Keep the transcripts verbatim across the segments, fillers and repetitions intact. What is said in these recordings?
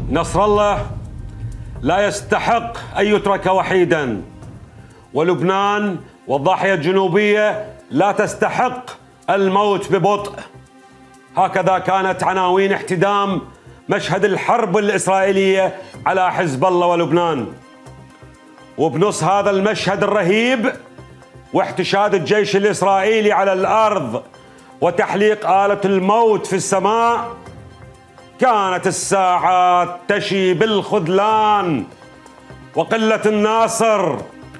نصر الله لا يستحق أن يترك وحيدا، ولبنان والضاحية الجنوبية لا تستحق الموت ببطء. هكذا كانت عناوين احتدام مشهد الحرب الإسرائيلية على حزب الله ولبنان. وبنص هذا المشهد الرهيب واحتشاد الجيش الإسرائيلي على الأرض وتحليق آلة الموت في السماء، كانت الساعات تشي بالخذلان وقلة الناصر.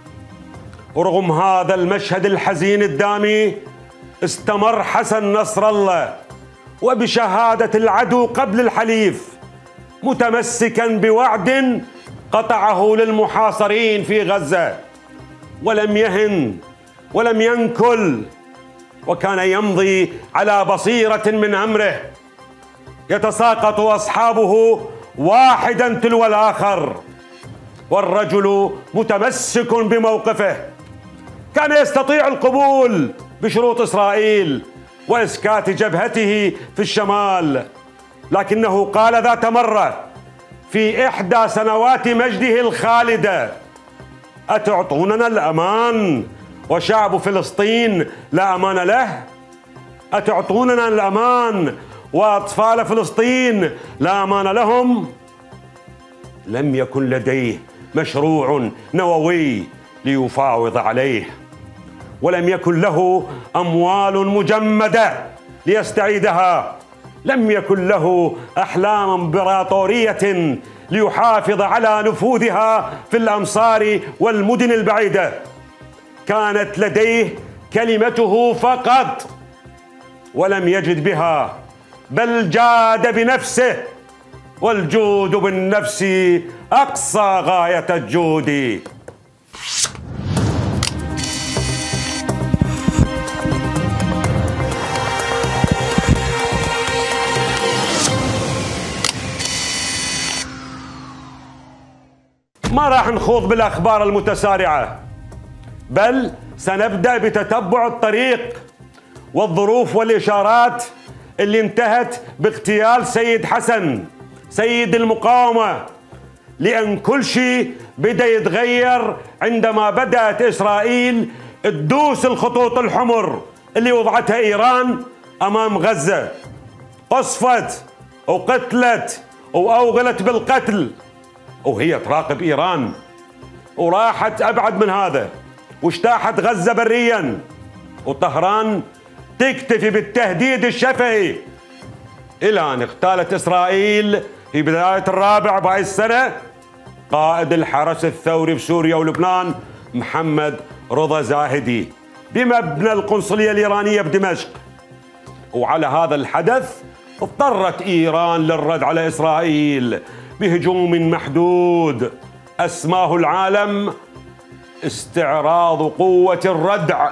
ورغم هذا المشهد الحزين الدامي استمر حسن نصر الله وبشهادة العدو قبل الحليف متمسكا بوعد قطعه للمحاصرين في غزة، ولم يهن ولم ينكل، وكان يمضي على بصيرة من أمره. يتساقط أصحابه واحدا تلو الآخر والرجل متمسك بموقفه. كان يستطيع القبول بشروط إسرائيل وإسكات جبهته في الشمال، لكنه قال ذات مرة في إحدى سنوات مجده الخالدة: أتعطوننا الأمان وشعب فلسطين لا أمان له؟ أتعطوننا الأمان وأطفال فلسطين لا أمان لهم؟ لم يكن لديه مشروع نووي ليفاوض عليه، ولم يكن له أموال مجمدة ليستعيدها، لم يكن له أحلام إمبراطورية ليحافظ على نفوذها في الأمصار والمدن البعيدة. كانت لديه كلمته فقط، ولم يجد بها، بل جاد بنفسه، والجود بالنفس أقصى غاية الجود. ما راح نخوض بالأخبار المتسارعة، بل سنبدأ بتتبع الطريق والظروف والإشارات اللي انتهت باغتيال سيد حسن سيد المقاومة، لأن كل شيء بدأ يتغير عندما بدأت إسرائيل تدوس الخطوط الحمر اللي وضعتها إيران أمام غزة. قصفت وقتلت وأوغلت بالقتل وهي تراقب إيران، وراحت أبعد من هذا واجتاحت غزة بريا، وطهران تكتفي بالتهديد الشفهي، إلى أن اغتالت إسرائيل في بداية الرابع بهاي السنة قائد الحرس الثوري في سوريا ولبنان محمد رضا زاهدي بمبنى القنصلية الإيرانية بدمشق. وعلى هذا الحدث اضطرت إيران للرد على إسرائيل بهجوم محدود أسماه العالم استعراض قوة الردع.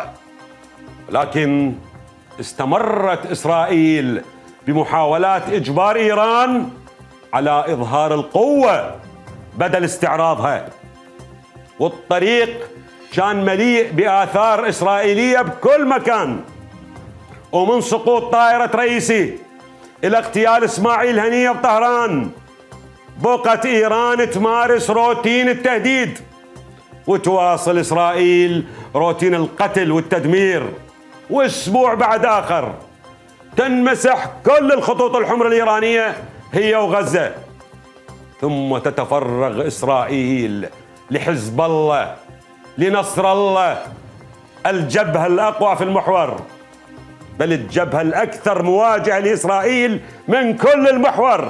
لكن استمرت إسرائيل بمحاولات إجبار إيران على إظهار القوة بدل استعراضها، والطريق كان مليء بآثار إسرائيلية بكل مكان، ومن سقوط طائرة رئيسي إلى اغتيال إسماعيل هنية بطهران بقت إيران تمارس روتين التهديد، وتواصل إسرائيل روتين القتل والتدمير. وأسبوع بعد آخر تنمسح كل الخطوط الحمر الإيرانية هي وغزة، ثم تتفرغ إسرائيل لحزب الله لنصر الله، الجبهة الأقوى في المحور، بل الجبهة الأكثر مواجهة لإسرائيل من كل المحور،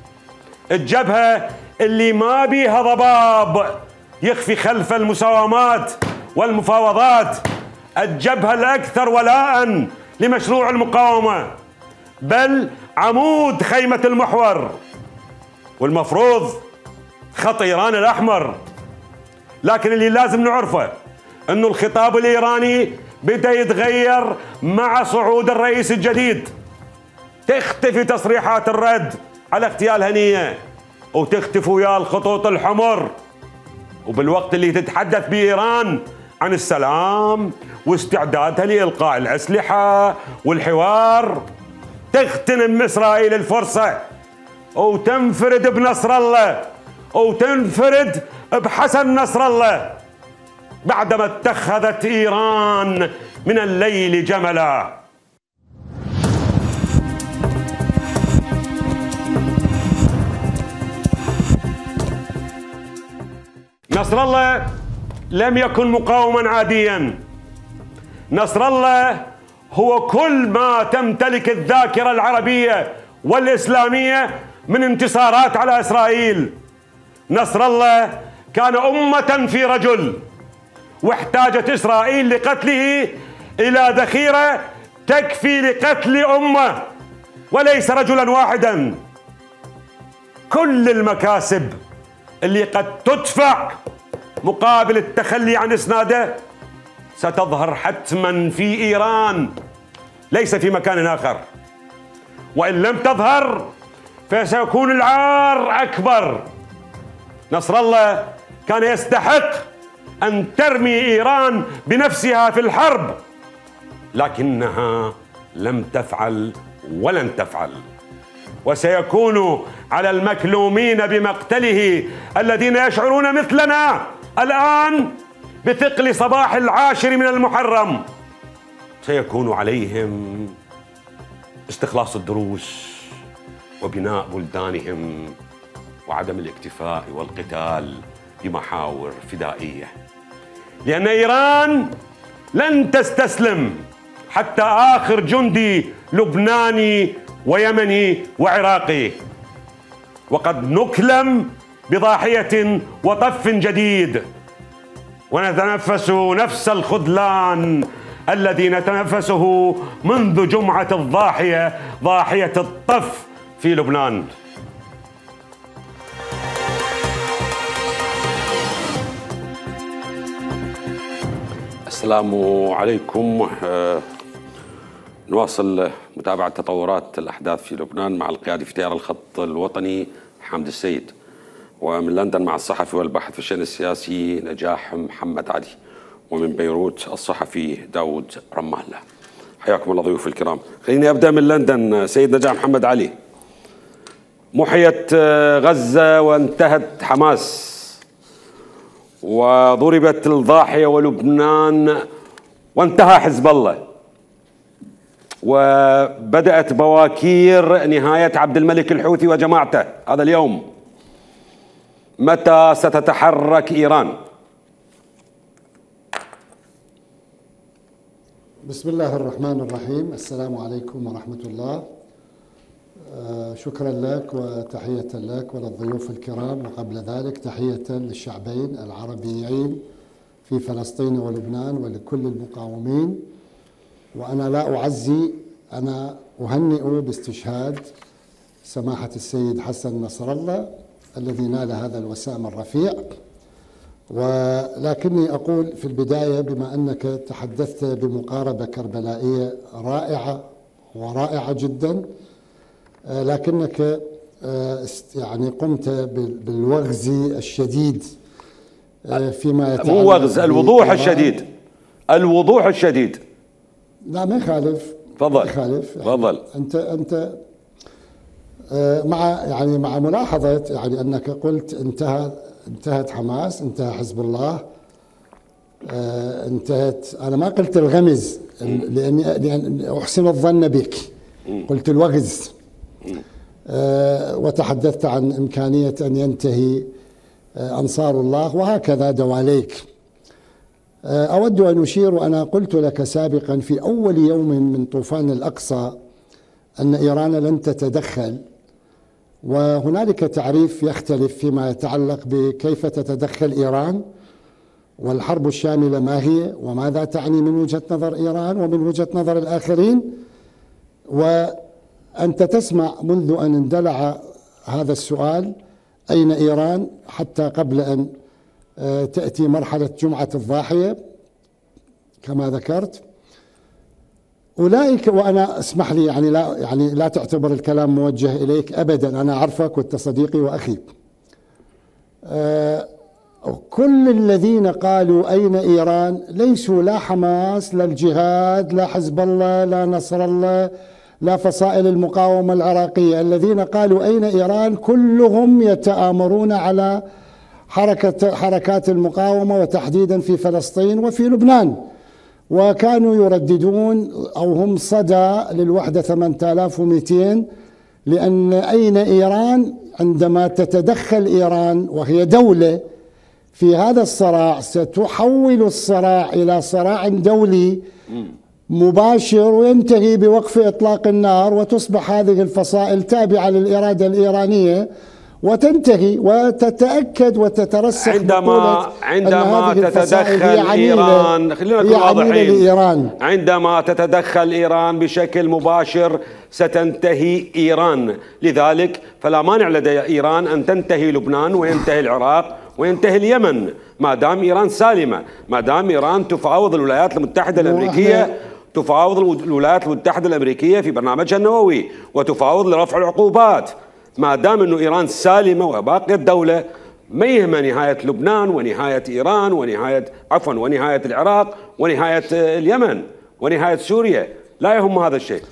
الجبهة اللي ما بيها ضباب يخفي خلف المساومات والمفاوضات، الجبهة الأكثر ولاء لمشروع المقاومة، بل عمود خيمة المحور، والمفروض خط إيران الأحمر. لكن اللي لازم نعرفه أنه الخطاب الإيراني بدأ يتغير مع صعود الرئيس الجديد. تختفي تصريحات الرد على اغتيال هنية وتختفي ويا الخطوط الحمر، وبالوقت اللي تتحدث بإيران عن السلام واستعدادها لإلقاء الأسلحة والحوار، تغتنم إسرائيل الفرصة وتنفرد بنصر الله وتنفرد بحسن نصر الله بعدما اتخذت إيران من الليل جملا. نصر الله لم يكن مقاوما عاديا. نصر الله هو كل ما تمتلك الذاكرة العربية والإسلامية من انتصارات على إسرائيل. نصر الله كان أمة في رجل، واحتاجت إسرائيل لقتله إلى ذخيرة تكفي لقتل أمة وليس رجلا واحدا. كل المكاسب اللي قد تدفع مقابل التخلي عن إسناده ستظهر حتما في إيران ليس في مكان آخر، وإن لم تظهر فسيكون العار أكبر. نصر الله كان يستحق أن ترمي إيران بنفسها في الحرب، لكنها لم تفعل ولن تفعل، وسيكون على المكلومين بمقتله الذين يشعرون مثلنا الآن بثقل صباح العاشر من المحرم، سيكون عليهم استخلاص الدروس وبناء بلدانهم وعدم الاكتفاء والقتال بمحاور فدائية، لأن إيران لن تستسلم حتى آخر جندي لبناني ويمني وعراقي. وقد نكلم بضاحية وطف جديد، ونتنفس نفس الخذلان الذي نتنفسه منذ جمعة الضاحية، ضاحية الطف في لبنان. السلام عليكم. نواصل متابعة تطورات الأحداث في لبنان مع القيادي في تيار الخط الوطني حامد السيد، ومن لندن مع الصحفي والباحث في الشأن السياسي نجاح محمد علي، ومن بيروت الصحفي داود رمالة. حياكم الله ضيوف الكرام. خليني أبدأ من لندن. سيد نجاح محمد علي، محيت غزة وانتهت حماس وضربت الضاحية ولبنان وانتهى حزب الله، وبدأت بواكير نهاية عبد الملك الحوثي وجماعته هذا اليوم. متى ستتحرك إيران؟ بسم الله الرحمن الرحيم. السلام عليكم ورحمة الله. شكرا لك وتحية لك وللضيوف الكرام، وقبل ذلك تحية للشعبين العربيين في فلسطين ولبنان ولكل المقاومين. وأنا لا أعزي، أنا أهنئ باستشهاد سماحة السيد حسن نصر الله الذي نال هذا الوسام الرفيع. ولكني أقول في البداية، بما أنك تحدثت بمقاربة كربلائية رائعة ورائعة جدا، لكنك يعني قمت بالوغز الشديد فيما يتعلق مو وغز، الوضوح الشديد، الوضوح الشديد. لا ما يخالف، تفضل يخالف. تفضل. انت انت مع يعني مع ملاحظة يعني انك قلت انتهى انتهت حماس، انتهى حزب الله، انتهت. انا ما قلت الغمز لاني لأن احسن الظن بك، قلت الوغز. وتحدثت عن امكانية ان ينتهي انصار الله، وهكذا دواليك. أود أن أشير، وأنا قلت لك سابقا في أول يوم من طوفان الأقصى أن إيران لن تتدخل، وهنالك تعريف يختلف فيما يتعلق بكيف تتدخل إيران، والحرب الشاملة ما هي وماذا تعني من وجهة نظر إيران ومن وجهة نظر الآخرين. وأنت تسمع منذ أن اندلع هذا السؤال أين إيران حتى قبل أن تأتي مرحلة جمعة الضاحية كما ذكرت. أولئك، وأنا اسمح لي يعني لا يعني لا تعتبر الكلام موجه إليك أبدا، أنا أعرفك وأنت صديقي وأخي. أه كل الذين قالوا أين إيران ليسوا لا حماس لا الجهاد لا حزب الله لا نصر الله لا فصائل المقاومة العراقية الذين قالوا أين إيران، كلهم يتآمرون على حركة حركات المقاومة وتحديدا في فلسطين وفي لبنان، وكانوا يرددون أو هم صدى للوحدة ثمانية آلاف ومئتين، لأن أين إيران عندما تتدخل إيران وهي دولة في هذا الصراع ستحول الصراع إلى صراع دولي مباشر وينتهي بوقف إطلاق النار، وتصبح هذه الفصائل تابعة للإرادة الإيرانية وتنتهي وتتأكد وتترسخ عندما عندما تتدخل إيران، خلينا نكون واضحين، عندما تتدخل إيران بشكل مباشر ستنتهي إيران، لذلك فلا مانع لدى إيران أن تنتهي لبنان وينتهي العراق وينتهي اليمن ما دام إيران سالمة، ما دام إيران تفاوض الولايات المتحدة الأمريكية تفاوض الولايات المتحدة الأمريكية في برنامجها النووي وتفاوض لرفع العقوبات، ما دام أنه إيران سالمة وباقية الدولة ما يهم نهاية لبنان ونهاية إيران ونهاية عفوا ونهاية العراق ونهاية اليمن ونهاية سوريا، لا يهم هذا الشيء.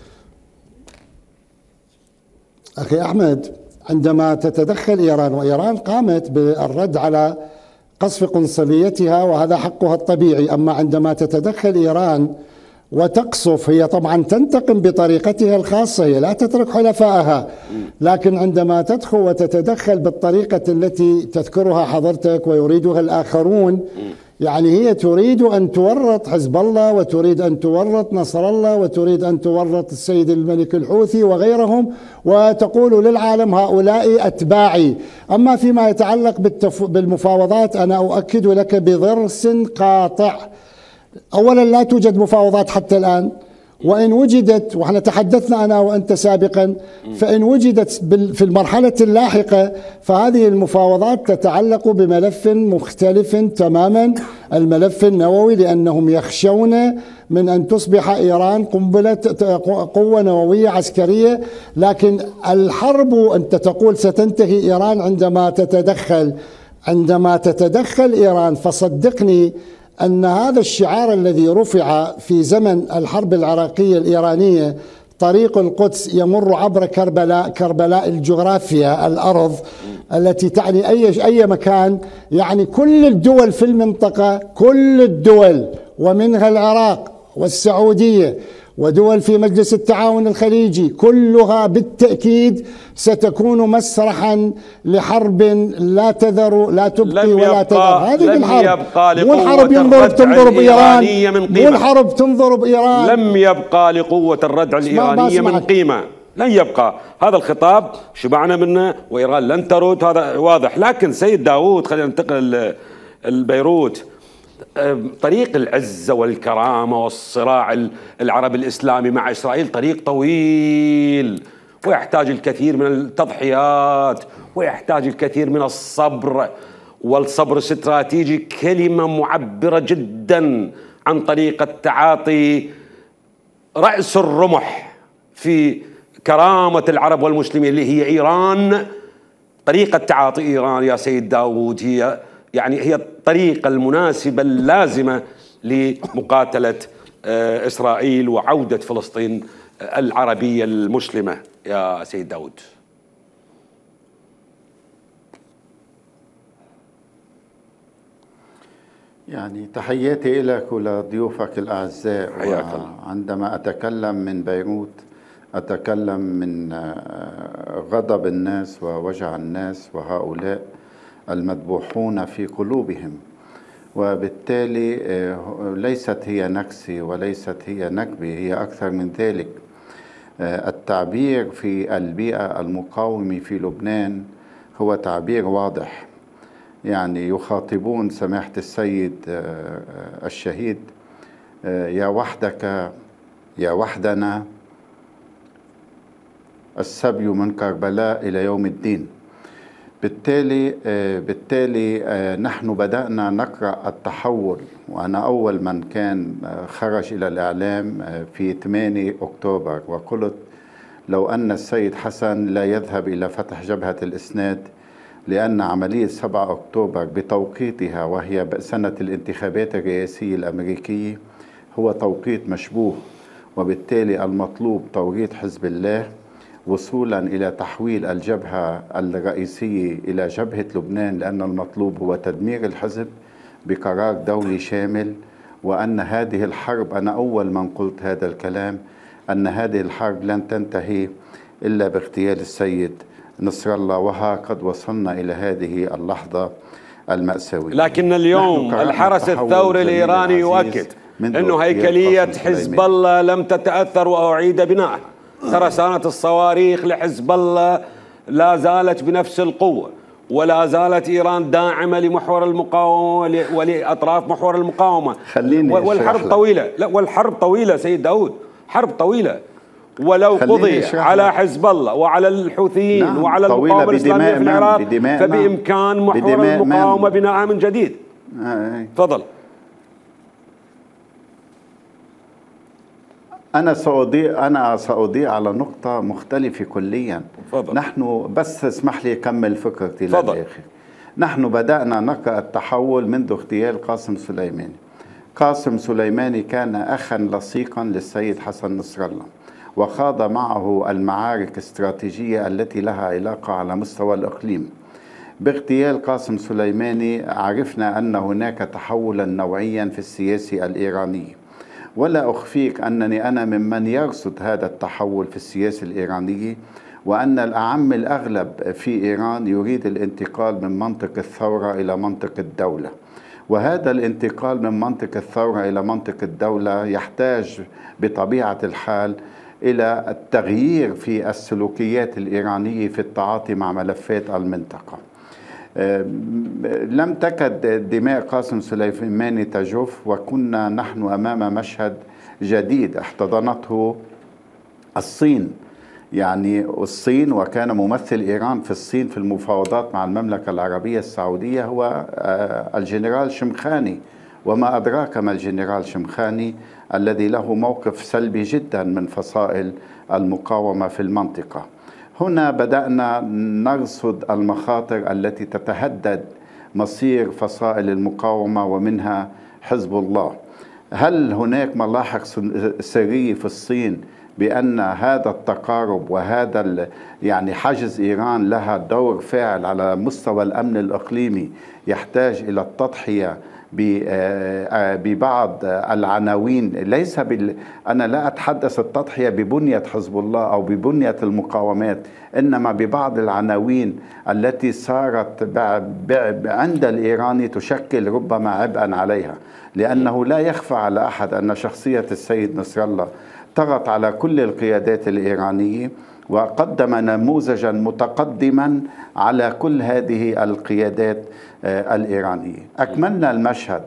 أخي أحمد، عندما تتدخل إيران، وإيران قامت بالرد على قصف قنصليتها وهذا حقها الطبيعي، أما عندما تتدخل إيران وتقصف، هي طبعا تنتقم بطريقتها الخاصة، هي لا تترك حلفائها، لكن عندما تدخل وتتدخل بالطريقة التي تذكرها حضرتك ويريدها الآخرون، يعني هي تريد أن تورط حزب الله وتريد أن تورط نصر الله وتريد أن تورط السيد الملك الحوثي وغيرهم، وتقول للعالم هؤلاء أتباعي. أما فيما يتعلق بالمفاوضات أنا أؤكد لك بضرس قاطع، أولا لا توجد مفاوضات حتى الآن، وإن وجدت، وإحنا تحدثنا أنا وأنت سابقا، فإن وجدت في المرحلة اللاحقة فهذه المفاوضات تتعلق بملف مختلف تماما، الملف النووي، لأنهم يخشون من أن تصبح إيران قنبلة قوة نووية عسكرية. لكن الحرب أنت تقول ستنتهي إيران عندما تتدخل، عندما تتدخل إيران، فصدقني أن هذا الشعار الذي رفع في زمن الحرب العراقية الإيرانية، طريق القدس يمر عبر كربلاء، كربلاء الجغرافيا، الأرض التي تعني أي أي مكان، يعني كل الدول في المنطقة، كل الدول ومنها العراق والسعودية ودول في مجلس التعاون الخليجي، كلها بالتأكيد ستكون مسرحا لحرب لا تذر لا تبقي ولا تذر. هذه الحرب، مو الحرب ينضرب تنضرب إيران، مو الحرب تنضرب إيران. لم يبقى لقوة الردع الإيرانية من قيمة، لن يبقى. هذا الخطاب شبعنا منه وإيران لن ترد، هذا واضح. لكن سيد داوود، خلينا ننتقل لبيروت. طريق العزة والكرامة والصراع العربي الإسلامي مع إسرائيل طريق طويل ويحتاج الكثير من التضحيات ويحتاج الكثير من الصبر، والصبر استراتيجي كلمة معبرة جدا عن طريقة تعاطي رأس الرمح في كرامة العرب والمسلمين اللي هي إيران. طريقة تعاطي إيران يا سيد داوود هي يعني هي الطريقة المناسبة اللازمة لمقاتلة إسرائيل وعودة فلسطين العربية المسلمة يا سيد داود. يعني تحياتي لك ولضيوفك الأعزاء. حياك الله. عندما أتكلم من بيروت أتكلم من غضب الناس ووجع الناس وهؤلاء المذبوحون في قلوبهم، وبالتالي ليست هي نكسة وليست هي نكبة، هي أكثر من ذلك. التعبير في البيئة المقاومة في لبنان هو تعبير واضح، يعني يخاطبون سماحة السيد الشهيد يا وحدك يا وحدنا السبي من كربلاء إلى يوم الدين. بالتالي بالتالي نحن بدأنا نقرأ التحول، وأنا أول من كان خرج إلى الإعلام في ثمانية أكتوبر وقلت لو أن السيد حسن لا يذهب إلى فتح جبهة الإسناد، لأن عملية سبعة أكتوبر بتوقيتها وهي سنة الانتخابات الرئاسية الأمريكية هو توقيت مشبوه، وبالتالي المطلوب توريط حزب الله وصولا إلى تحويل الجبهة الرئيسية إلى جبهة لبنان، لأن المطلوب هو تدمير الحزب بقرار دولي شامل. وأن هذه الحرب، أنا أول من قلت هذا الكلام، أن هذه الحرب لن تنتهي إلا باغتيال السيد نصر الله، وها قد وصلنا إلى هذه اللحظة المأساوية. لكن اليوم الحرس الثوري الإيراني يؤكد أنه هيكلية حزب الله لم تتأثر وأعيد بنائها. ترسانة الصواريخ لحزب الله لا زالت بنفس القوة، ولا زالت إيران داعمة لمحور المقاومة ولأطراف محور المقاومة. والحرب طويلة، لا والحرب طويلة سيد داود، حرب طويلة. ولو قضي على حزب الله وعلى الحوثيين نعم وعلى المقاومة الإسلامية في العراق فبإمكان محور المقاومة بناءها من جديد. تفضل. أنا سأضيء أنا سأضيء على نقطة مختلفة كليا. فضل. نحن بس اسمح لي أكمل فكرتي للآخر. نحن بدأنا نقرأ التحول منذ اغتيال قاسم سليماني. قاسم سليماني كان أخا لصيقا للسيد حسن نصر الله، وخاض معه المعارك الاستراتيجية التي لها علاقة على مستوى الإقليم. باغتيال قاسم سليماني عرفنا أن هناك تحولا نوعيا في السياسة الإيرانية، ولا أخفيك أنني أنا ممن يرصد هذا التحول في السياسة الإيرانية، وأن الأعم الأغلب في إيران يريد الانتقال من منطق الثورة إلى منطق الدولة. وهذا الانتقال من منطق الثورة إلى منطق الدولة يحتاج بطبيعة الحال إلى التغيير في السلوكيات الإيرانية في التعاطي مع ملفات المنطقة. لم تكد دماء قاسم سليماني تجف، وكنا نحن أمام مشهد جديد احتضنته الصين. يعني الصين، وكان ممثل إيران في الصين في المفاوضات مع المملكة العربية السعودية هو الجنرال شمخاني، وما أدراك ما الجنرال شمخاني الذي له موقف سلبي جدا من فصائل المقاومة في المنطقة. هنا بدأنا نرصد المخاطر التي تتهدد مصير فصائل المقاومة ومنها حزب الله. هل هناك ملاحق سرية في الصين بأن هذا التقارب وهذا يعني حجز إيران لها دور فاعل على مستوى الأمن الإقليمي يحتاج إلى التضحية ببعض العناوين؟ ليس بال... أنا لا أتحدث التضحية ببنية حزب الله أو ببنية المقاومات، إنما ببعض العناوين التي صارت ب... ب... عند الإيراني تشكل ربما عبئا عليها، لأنه لا يخفى على أحد أن شخصية السيد نصر الله طغت على كل القيادات الإيرانية وقدم نموذجا متقدما على كل هذه القيادات الإيرانية. أكملنا المشهد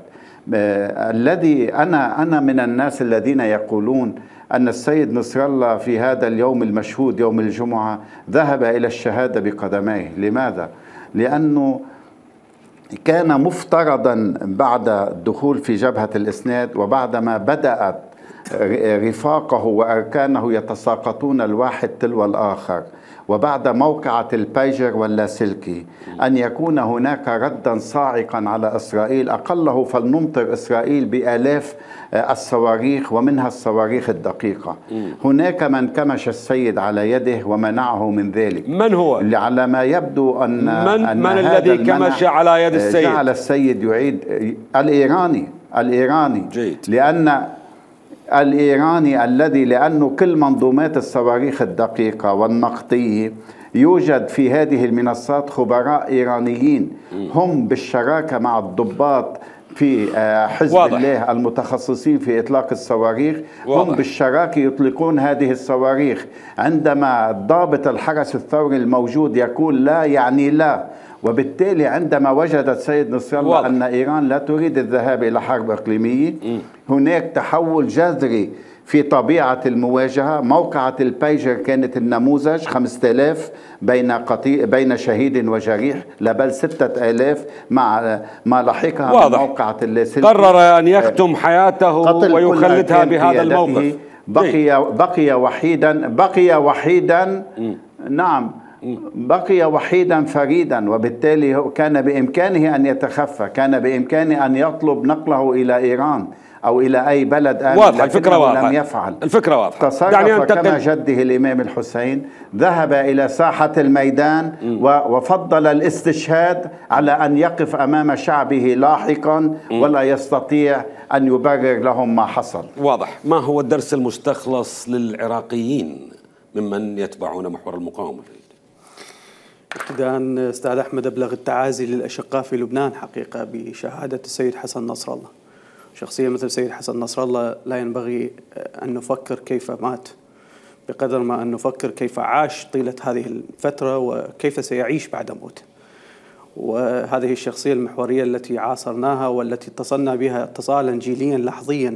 الذي أنا أنا من الناس الذين يقولون أن السيد نصر الله في هذا اليوم المشهود يوم الجمعة ذهب إلى الشهادة بقدميه. لماذا؟ لأنه كان مفترضا بعد الدخول في جبهة الإسناد وبعدما بدأت رفاقه وأركانه يتساقطون الواحد تلو الآخر، وبعد موقعة البايجر واللاسلكي، أن يكون هناك ردا صاعقا على إسرائيل، أقله فلنمطر إسرائيل بآلاف الصواريخ ومنها الصواريخ الدقيقة. هناك من كمش السيد على يده ومنعه من ذلك. من هو؟ على ما يبدو أن من, أن من الذي كمش على يد السيد؟ جعل السيد يعيد الإيراني الإيراني جيد. لأن الإيراني الذي لأنه كل منظومات الصواريخ الدقيقة والنقطية يوجد في هذه المنصات خبراء إيرانيين هم بالشراكة مع الضباط في حزب واضح. الله المتخصصين في إطلاق الصواريخ واضح. هم بالشراكة يطلقون هذه الصواريخ. عندما ضابط الحرس الثوري الموجود يقول لا يعني لا، وبالتالي عندما وجد السيد نصر الله أن إيران لا تريد الذهاب إلى حرب إقليمية، هناك تحول جذري في طبيعة المواجهة. موقعة البايجر كانت النموذج، خمسة آلاف بين قطيع بين شهيد وجريح، لا بل ستة آلاف مع ما لحقها موقعة اللاسلكي. قرر أن يختم حياته ويخلدها بهذا الموقف. بقي بقي وحيدا بقي وحيدا نعم بقي وحيدا فريدا، وبالتالي كان بإمكانه أن يتخفى، كان بإمكانه أن يطلب نقله إلى إيران. أو إلى أي بلد آمن، واضحة الفكرة، واضحة لم يفعل. الفكرة واضحة. تصرف يعني كما جده الإمام الحسين، ذهب إلى ساحة الميدان م. وفضل الاستشهاد على أن يقف أمام شعبه لاحقا م. ولا يستطيع أن يبرر لهم ما حصل. واضح. ما هو الدرس المستخلص للعراقيين ممن يتبعون محور المقاومة؟ ابتداء استاذ احمد، ابلغ التعازي للاشقاء في لبنان حقيقه بشهاده السيد حسن نصر الله. شخصيه مثل السيد حسن نصر الله لا ينبغي ان نفكر كيف مات بقدر ما ان نفكر كيف عاش طيله هذه الفتره وكيف سيعيش بعد موته. وهذه الشخصيه المحوريه التي عاصرناها والتي اتصلنا بها اتصالا جيليا لحظيا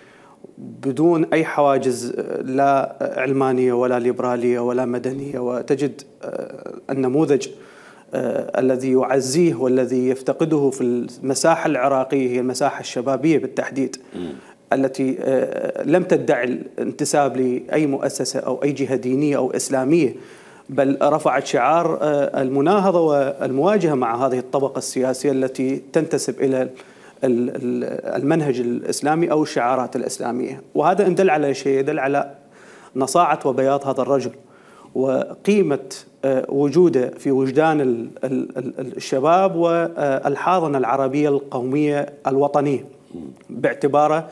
بدون أي حواجز، لا علمانية ولا ليبرالية ولا مدنية، وتجد النموذج الذي يعزيه والذي يفتقده في المساحة العراقية هي المساحة الشبابية بالتحديد، م. التي لم تدعي الانتساب لأي مؤسسة أو أي جهة دينية أو إسلامية، بل رفعت شعار المناهضة والمواجهة مع هذه الطبقة السياسية التي تنتسب إلى المنهج الإسلامي أو الشعارات الإسلامية. وهذا إن دل على شيء يدل على نصاعة وبياض هذا الرجل وقيمة وجوده في وجدان الشباب والحاضنة العربية القومية الوطنية، باعتباره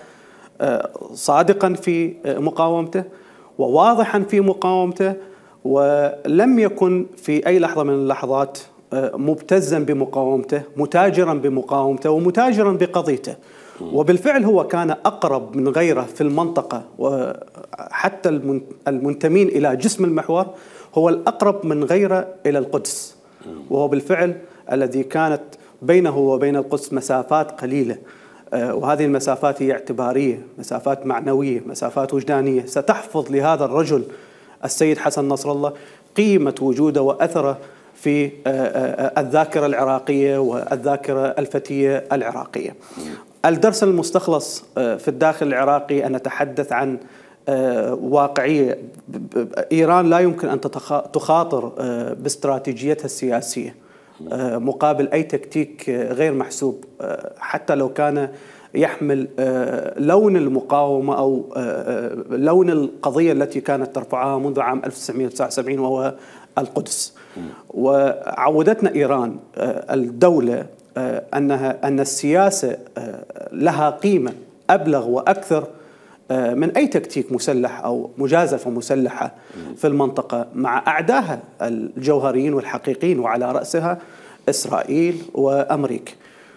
صادقا في مقاومته وواضحا في مقاومته، ولم يكن في أي لحظة من اللحظات مبتزا بمقاومته، متاجرا بمقاومته ومتاجرا بقضيته. وبالفعل هو كان أقرب من غيره في المنطقة، وحتى المنتمين إلى جسم المحور هو الأقرب من غيره إلى القدس، وهو بالفعل الذي كانت بينه وبين القدس مسافات قليلة، وهذه المسافات هي اعتبارية، مسافات معنوية، مسافات وجدانية ستحفظ لهذا الرجل السيد حسن نصر الله قيمة وجوده وأثره في الذاكرة العراقية والذاكرة الفتية العراقية. الدرس المستخلص في الداخل العراقي أن نتحدث عن واقعية. إيران لا يمكن أن تخاطر باستراتيجيتها السياسية مقابل أي تكتيك غير محسوب، حتى لو كان يحمل لون المقاومة أو لون القضية التي كانت ترفعها منذ عام ألف وتسعمئة وتسعة وسبعين وهو القدس. وعودتنا إيران الدولة أنها أن السياسة لها قيمة أبلغ وأكثر من أي تكتيك مسلح أو مجازفة مسلحة في المنطقة مع أعدائها الجوهريين والحقيقيين، وعلى رأسها إسرائيل وأمريكا.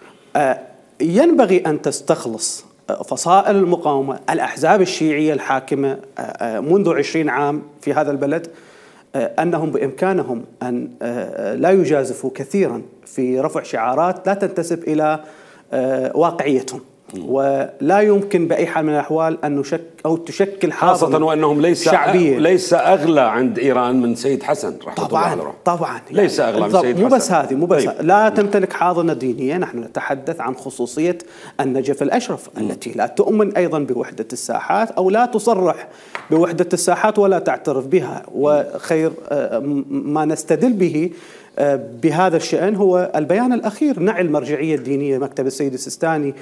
ينبغي أن تستخلص فصائل المقاومة، الأحزاب الشيعية الحاكمة منذ عشرين عام في هذا البلد، أنهم بإمكانهم أن لا يجازفوا كثيرا في رفع شعارات لا تنتسب إلى واقعيتهم، ولا يمكن بأي حال من الأحوال أن نشك أو تشكل حاضنة خاصة وأنهم ليس شعبية. ليس أغلى عند إيران من سيد حسن رحمة الله عليه. طبعا ليس أغلى من سيد مو حسن. بس هذه مو بس طيب. لا تمتلك حاضنة دينية. نحن نتحدث عن خصوصية النجف الأشرف م. التي لا تؤمن أيضا بوحدة الساحات أو لا تصرح بوحدة الساحات ولا تعترف بها. وخير ما نستدل به بهذا الشأن هو البيان الأخير نعي المرجعية الدينية مكتب السيد السيستاني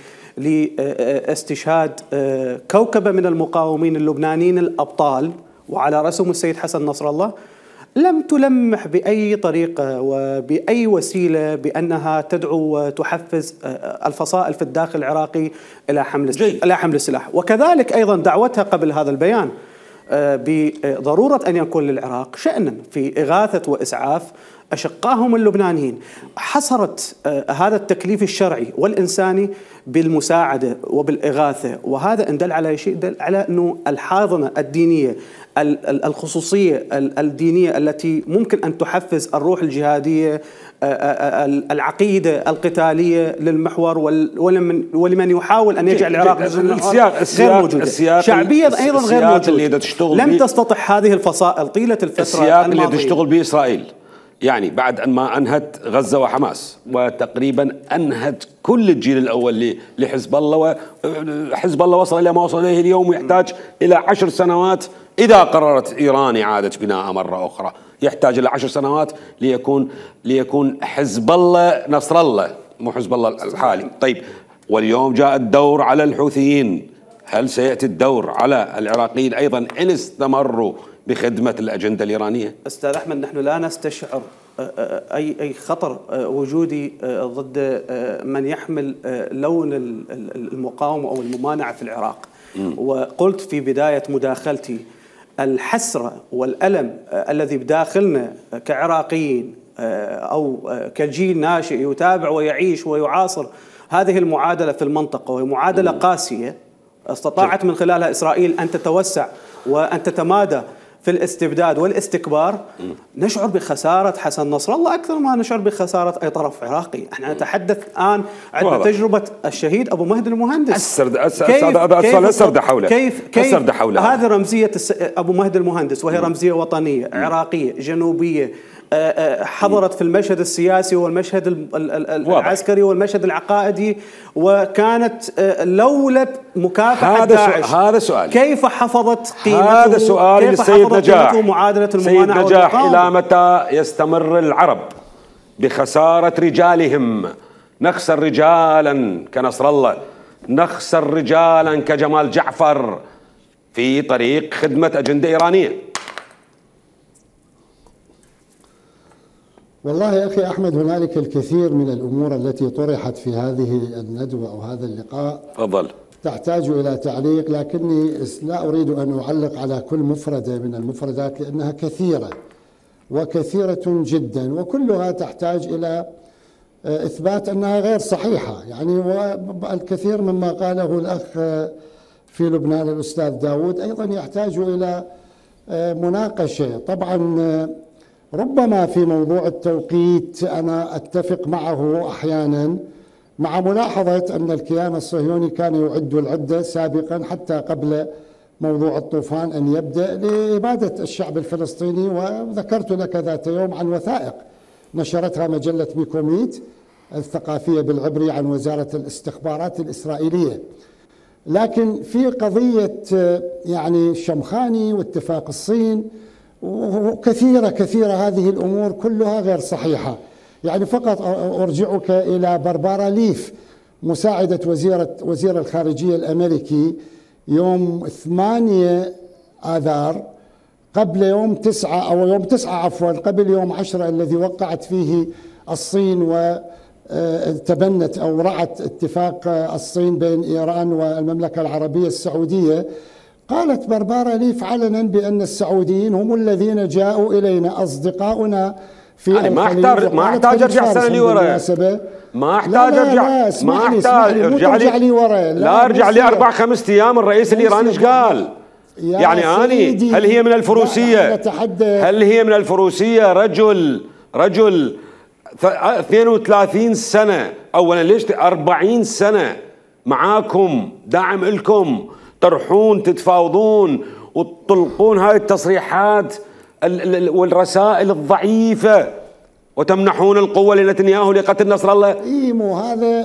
لاستشهاد كوكبة من المقاومين اللبنانيين الأبطال وعلى رأسهم السيد حسن نصر الله، لم تلمح بأي طريقة وبأي وسيلة بأنها تدعو وتحفز الفصائل في الداخل العراقي إلى حمل إلى حمل السلاح. وكذلك أيضا دعوتها قبل هذا البيان بضرورة أن يكون للعراق شأنا في إغاثة وإسعاف أشقائهم اللبنانيين. حصرت هذا التكليف الشرعي والإنساني بالمساعدة وبالإغاثة، وهذا إن دل على شيء دل على أنه الحاضنة الدينية الخصوصية الدينية التي ممكن أن تحفز الروح الجهادية العقيدة القتالية للمحور ولمن يحاول أن يجعل العراق غير موجودة. شعبيا أيضا غير موجودة. لم تستطع هذه الفصائل طيلة الفترة السياق اللي تشتغل به إسرائيل، يعني بعد أن ما أنهت غزة وحماس وتقريبا أنهت كل الجيل الأول لحزب الله، وحزب الله وصل إلى ما وصل إليه اليوم ويحتاج إلى عشر سنوات. إذا قررت إيران إعادة بناء مرة أخرى يحتاج إلى عشر سنوات ليكون ليكون حزب الله نصر الله، مو حزب الله الحالي. طيب، واليوم جاء الدور على الحوثيين، هل سيأتي الدور على العراقيين أيضا إن استمروا بخدمة الأجندة الإيرانية؟ أستاذ أحمد، نحن لا نستشعر أي أي خطر وجودي ضد من يحمل لون المقاومة أو الممانعة في العراق. وقلت في بداية مداخلتي الحسرة والألم الذي بداخلنا كعراقيين أو كجيل ناشئ يتابع ويعيش ويعاصر هذه المعادلة في المنطقة، وهي معادلة قاسية استطاعت من خلالها إسرائيل أن تتوسع وأن تتمادى في الاستبداد والاستكبار. نشعر بخسارة حسن نصر الله أكثر ما نشعر بخسارة أي طرف عراقي. احنا نتحدث الآن عن تجربة الشهيد أبو مهدي المهندس. السرد السرد حوله كيف كيف هذه رمزية أبو مهدي المهندس، وهي رمزية وطنية عراقية جنوبية حضرت في المشهد السياسي والمشهد العسكري والمشهد العقائدي، وكانت لولا مكافحة داعش. هذا سؤال كيف حفظت قيمته؟ هذا سؤال للسيد نجاح. معادلة سيد نجاح، إلى متى يستمر العرب بخسارة رجالهم؟ نخسر رجالا كنصر الله، نخسر رجالا كجمال جعفر في طريق خدمة أجندة إيرانية. والله يا أخي أحمد، هنالك الكثير من الأمور التي طرحت في هذه الندوة أو هذا اللقاء تفضل تحتاج إلى تعليق، لكني لا أريد أن أعلق على كل مفردة من المفردات لأنها كثيرة وكثيرة جدا، وكلها تحتاج إلى إثبات أنها غير صحيحة. يعني والكثير مما قاله الأخ في لبنان الأستاذ داود أيضا يحتاج إلى مناقشة. طبعا ربما في موضوع التوقيت أنا أتفق معه أحيانا، مع ملاحظة أن الكيان الصهيوني كان يعد العدة سابقا حتى قبل موضوع الطوفان أن يبدأ لإبادة الشعب الفلسطيني، وذكرت لك ذات يوم عن وثائق نشرتها مجلة ميكوميت الثقافية بالعبري عن وزارة الاستخبارات الإسرائيلية. لكن في قضية يعني شمخاني واتفاق الصين وكثيرة كثيرة هذه الأمور كلها غير صحيحة. يعني فقط أرجعك إلى بربارا ليف مساعدة وزيرة وزير الخارجية الأمريكي يوم ثمانية آذار قبل يوم تسعة أو يوم تسعة عفوا قبل يوم عشرة الذي وقعت فيه الصين وتبنت أو رعت اتفاق الصين بين إيران والمملكة العربية السعودية. قالت بربارا ليف علنا بأن السعوديين هم الذين جاءوا إلينا أصدقاؤنا في يعني ما احتاج ما احتاج ارجع سنه لي ورا، ما احتاج ارجع ما احتاج ارجع لي ورا، لا ارجع لي اربع خمس ايام الرئيس الايراني ايش قال؟ يعني اني هل هي من الفروسيه؟ هل هي من الفروسيه رجل رجل اثنين وثلاثين سنه، اولا ليش أربعين سنه معاكم داعم لكم، ترحون تتفاوضون وتطلقون هاي التصريحات والرسائل الضعيفة وتمنحون القوة لنتنياهو لقتل نصر الله؟ اي مو هذا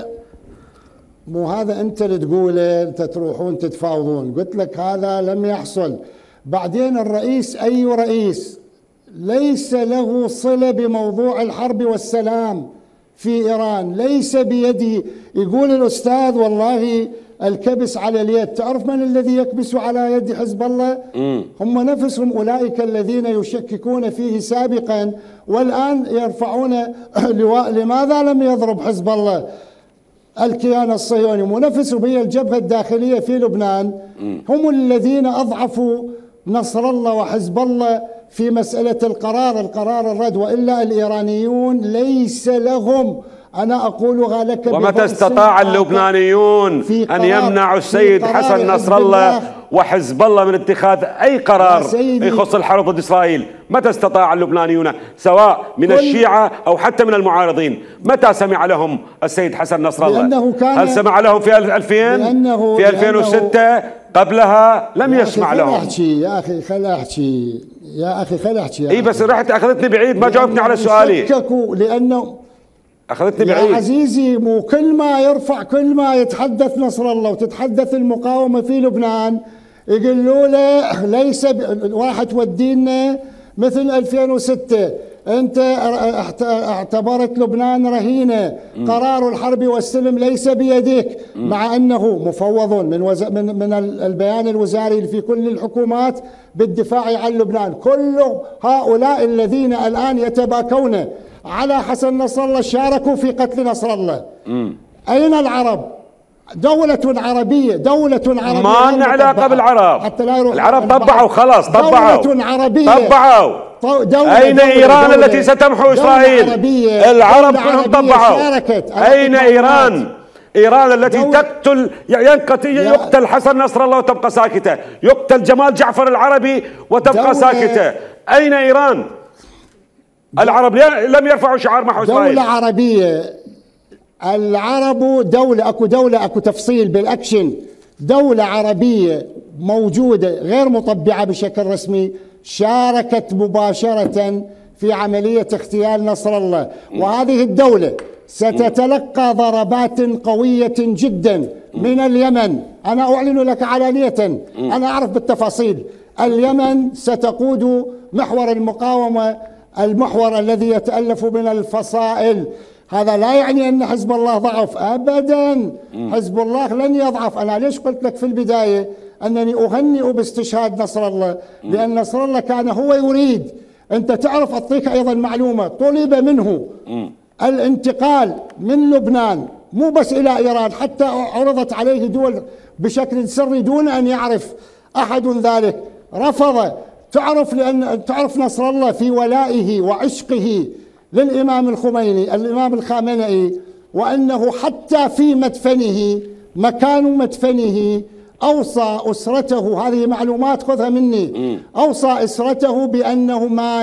مو هذا انت اللي تقوله انت تروحون تتفاوضون، قلت لك هذا لم يحصل. بعدين الرئيس اي رئيس ليس له صلة بموضوع الحرب والسلام في ايران، ليس بيده. يقول الاستاذ والله الكبس على اليد، تعرف من الذي يكبس على يد حزب الله؟ مم. هم نفسهم أولئك الذين يشككون فيه سابقا والآن يرفعون لواء. لماذا لم يضرب حزب الله الكيان الصهيوني منافسه به الجبهة الداخلية في لبنان؟ مم. هم الذين أضعفوا نصر الله وحزب الله في مسألة القرار القرار الرد، وإلا الإيرانيون ليس لهم. أنا أقولها لك. ومتى استطاع اللبنانيون أن يمنعوا السيد حسن نصر الله وحزب الله من اتخاذ أي قرار يخص الحرب ضد إسرائيل؟ متى استطاع اللبنانيون سواء من الشيعة أو حتى من المعارضين؟ متى سمع لهم السيد حسن نصر الله؟ هل سمع لهم في ألفين؟ في ألفين وستة؟ قبلها لم يسمع لهم. أحكي يا أخي خل أحكي يا أخي خل أحكي إي بس رحت أخذتني بعيد، ما جاوبتني على سؤالي. لأنه أخذتني بعيد يا عزيزي، مو كل ما يرفع كل ما يتحدث نصر الله وتتحدث المقاومة في لبنان يقولوا له ليس واحد تودينا مثل ألفين وستة أنت اعتبرت لبنان رهينة، قرار الحرب والسلم ليس بيدك، مع أنه مفوض من, وز... من من البيان الوزاري في كل الحكومات بالدفاع عن لبنان. كل هؤلاء الذين الآن يتباكون على حسن نصر الله شاركوا في قتل نصر الله. أين العرب؟ دولة عربية، دولة عربية ما لنا علاقة بالعرب، حتى لا يروح العرب طبعوا خلاص، طبعوا دولة عربية طبعوا. دولة أين دولة إيران دولة التي ستمحو إسرائيل؟ العرب كلهم طبعوا. أين إيران؟ إيران التي تقتل يقتل حسن نصر الله وتبقى ساكتة، يقتل جمال جعفر العربي وتبقى ساكتة. أين إيران؟ العرب لم يرفعوا شعار محو إسرائيل. دولة عربية، العرب دولة، أكو دولة، أكو تفصيل بالأكشن. دولة عربية موجودة غير مطبعة بشكل رسمي شاركت مباشرة في عملية اغتيال نصر الله، وهذه الدولة ستتلقى ضربات قوية جدا من اليمن. أنا أعلن لك علانية، أنا أعرف بالتفاصيل. اليمن ستقود محور المقاومة، المحور الذي يتألف من الفصائل. هذا لا يعني أن حزب الله ضعف أبدا، حزب الله لن يضعف. أنا ليش قلت لك في البداية أنني أهنئ باستشهاد نصر الله؟ لأن نصر الله كان هو يريد، أنت تعرف، أعطيك أيضا معلومة، طلب منه الانتقال من لبنان مو بس إلى إيران، حتى عرضت عليه دول بشكل سري دون أن يعرف أحد ذلك، رفض. تعرف لأن تعرف نصر الله في ولائه وعشقه للإمام الخميني الإمام الخامنئي، وأنه حتى في مدفنه، مكان مدفنه، أوصى أسرته، هذه معلومات خذها مني، أوصى أسرته بأنه ما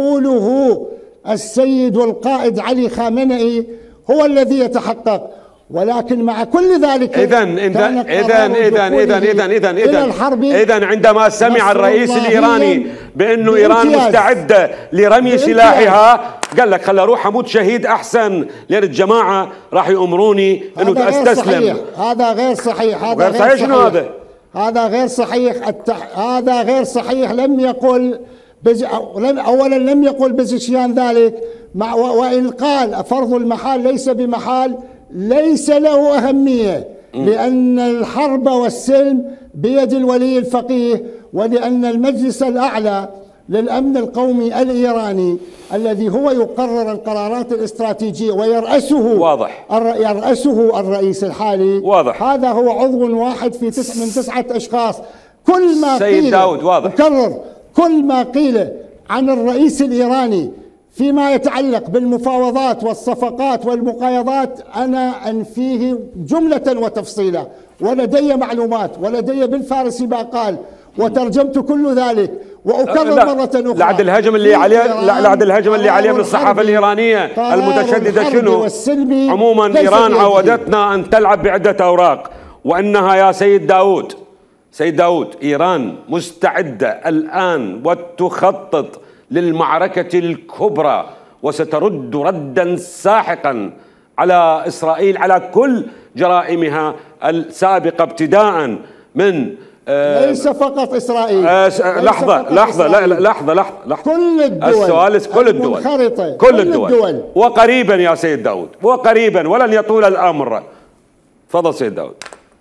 يقوله السيد والقائد علي خامنئي هو الذي يتحقق. ولكن مع كل ذلك إذا إذا إذا إذا إذا إذا إذا إذا إذا عندما سمع الرئيس الإيراني بأنه إيران مستعدة لرمي سلاحها قال لك خلى أروح أموت شهيد أحسن، لأن الجماعة راح يأمروني أنه أستسلم. هذا غير صحيح. هذا غير صحيح. شنو هذا؟ هذا غير صحيح. التح... هذا غير صحيح. لم يقل بز... أولا لم يقل بزشيان ذلك، مع وإن قال فرض المحال ليس بمحال، ليس له أهمية، لأن الحرب والسلم بيد الولي الفقيه، ولأن المجلس الأعلى للأمن القومي الإيراني الذي هو يقرر القرارات الاستراتيجية ويرأسه واضح يرأسه الرئيس الحالي واضح. هذا هو عضو واحد في تسع من تسعة أشخاص. كل ما سيد قيل داود واضح. أكرر كل ما قيل عن الرئيس الإيراني فيما يتعلق بالمفاوضات والصفقات والمقايضات أنا أنفيه جملة وتفصيلا، ولدي معلومات، ولدي بالفارسي ما قال، وترجمت كل ذلك وأكرر مرة أخرى. لعد الهجم اللي عليه لعد الهجم اللي عليه من الصحافة الإيرانية المتشددة شنو؟ عموما إيران عودتنا أن تلعب بعدة أوراق، وأنها يا سيد داود سيد داود إيران مستعدة الآن وتخطط للمعركة الكبرى، وسترد ردا ساحقا على إسرائيل على كل جرائمها السابقة، ابتداء من آه ليس فقط إسرائيل. آه لحظة فقط لحظة إسرائيل. لا لحظة لحظة لحظة كل الدول السؤال كل الدول كل, كل الدول. الدول وقريبا يا سيد داود، وقريبا ولن يطول الأمر. تفضل سيد داود.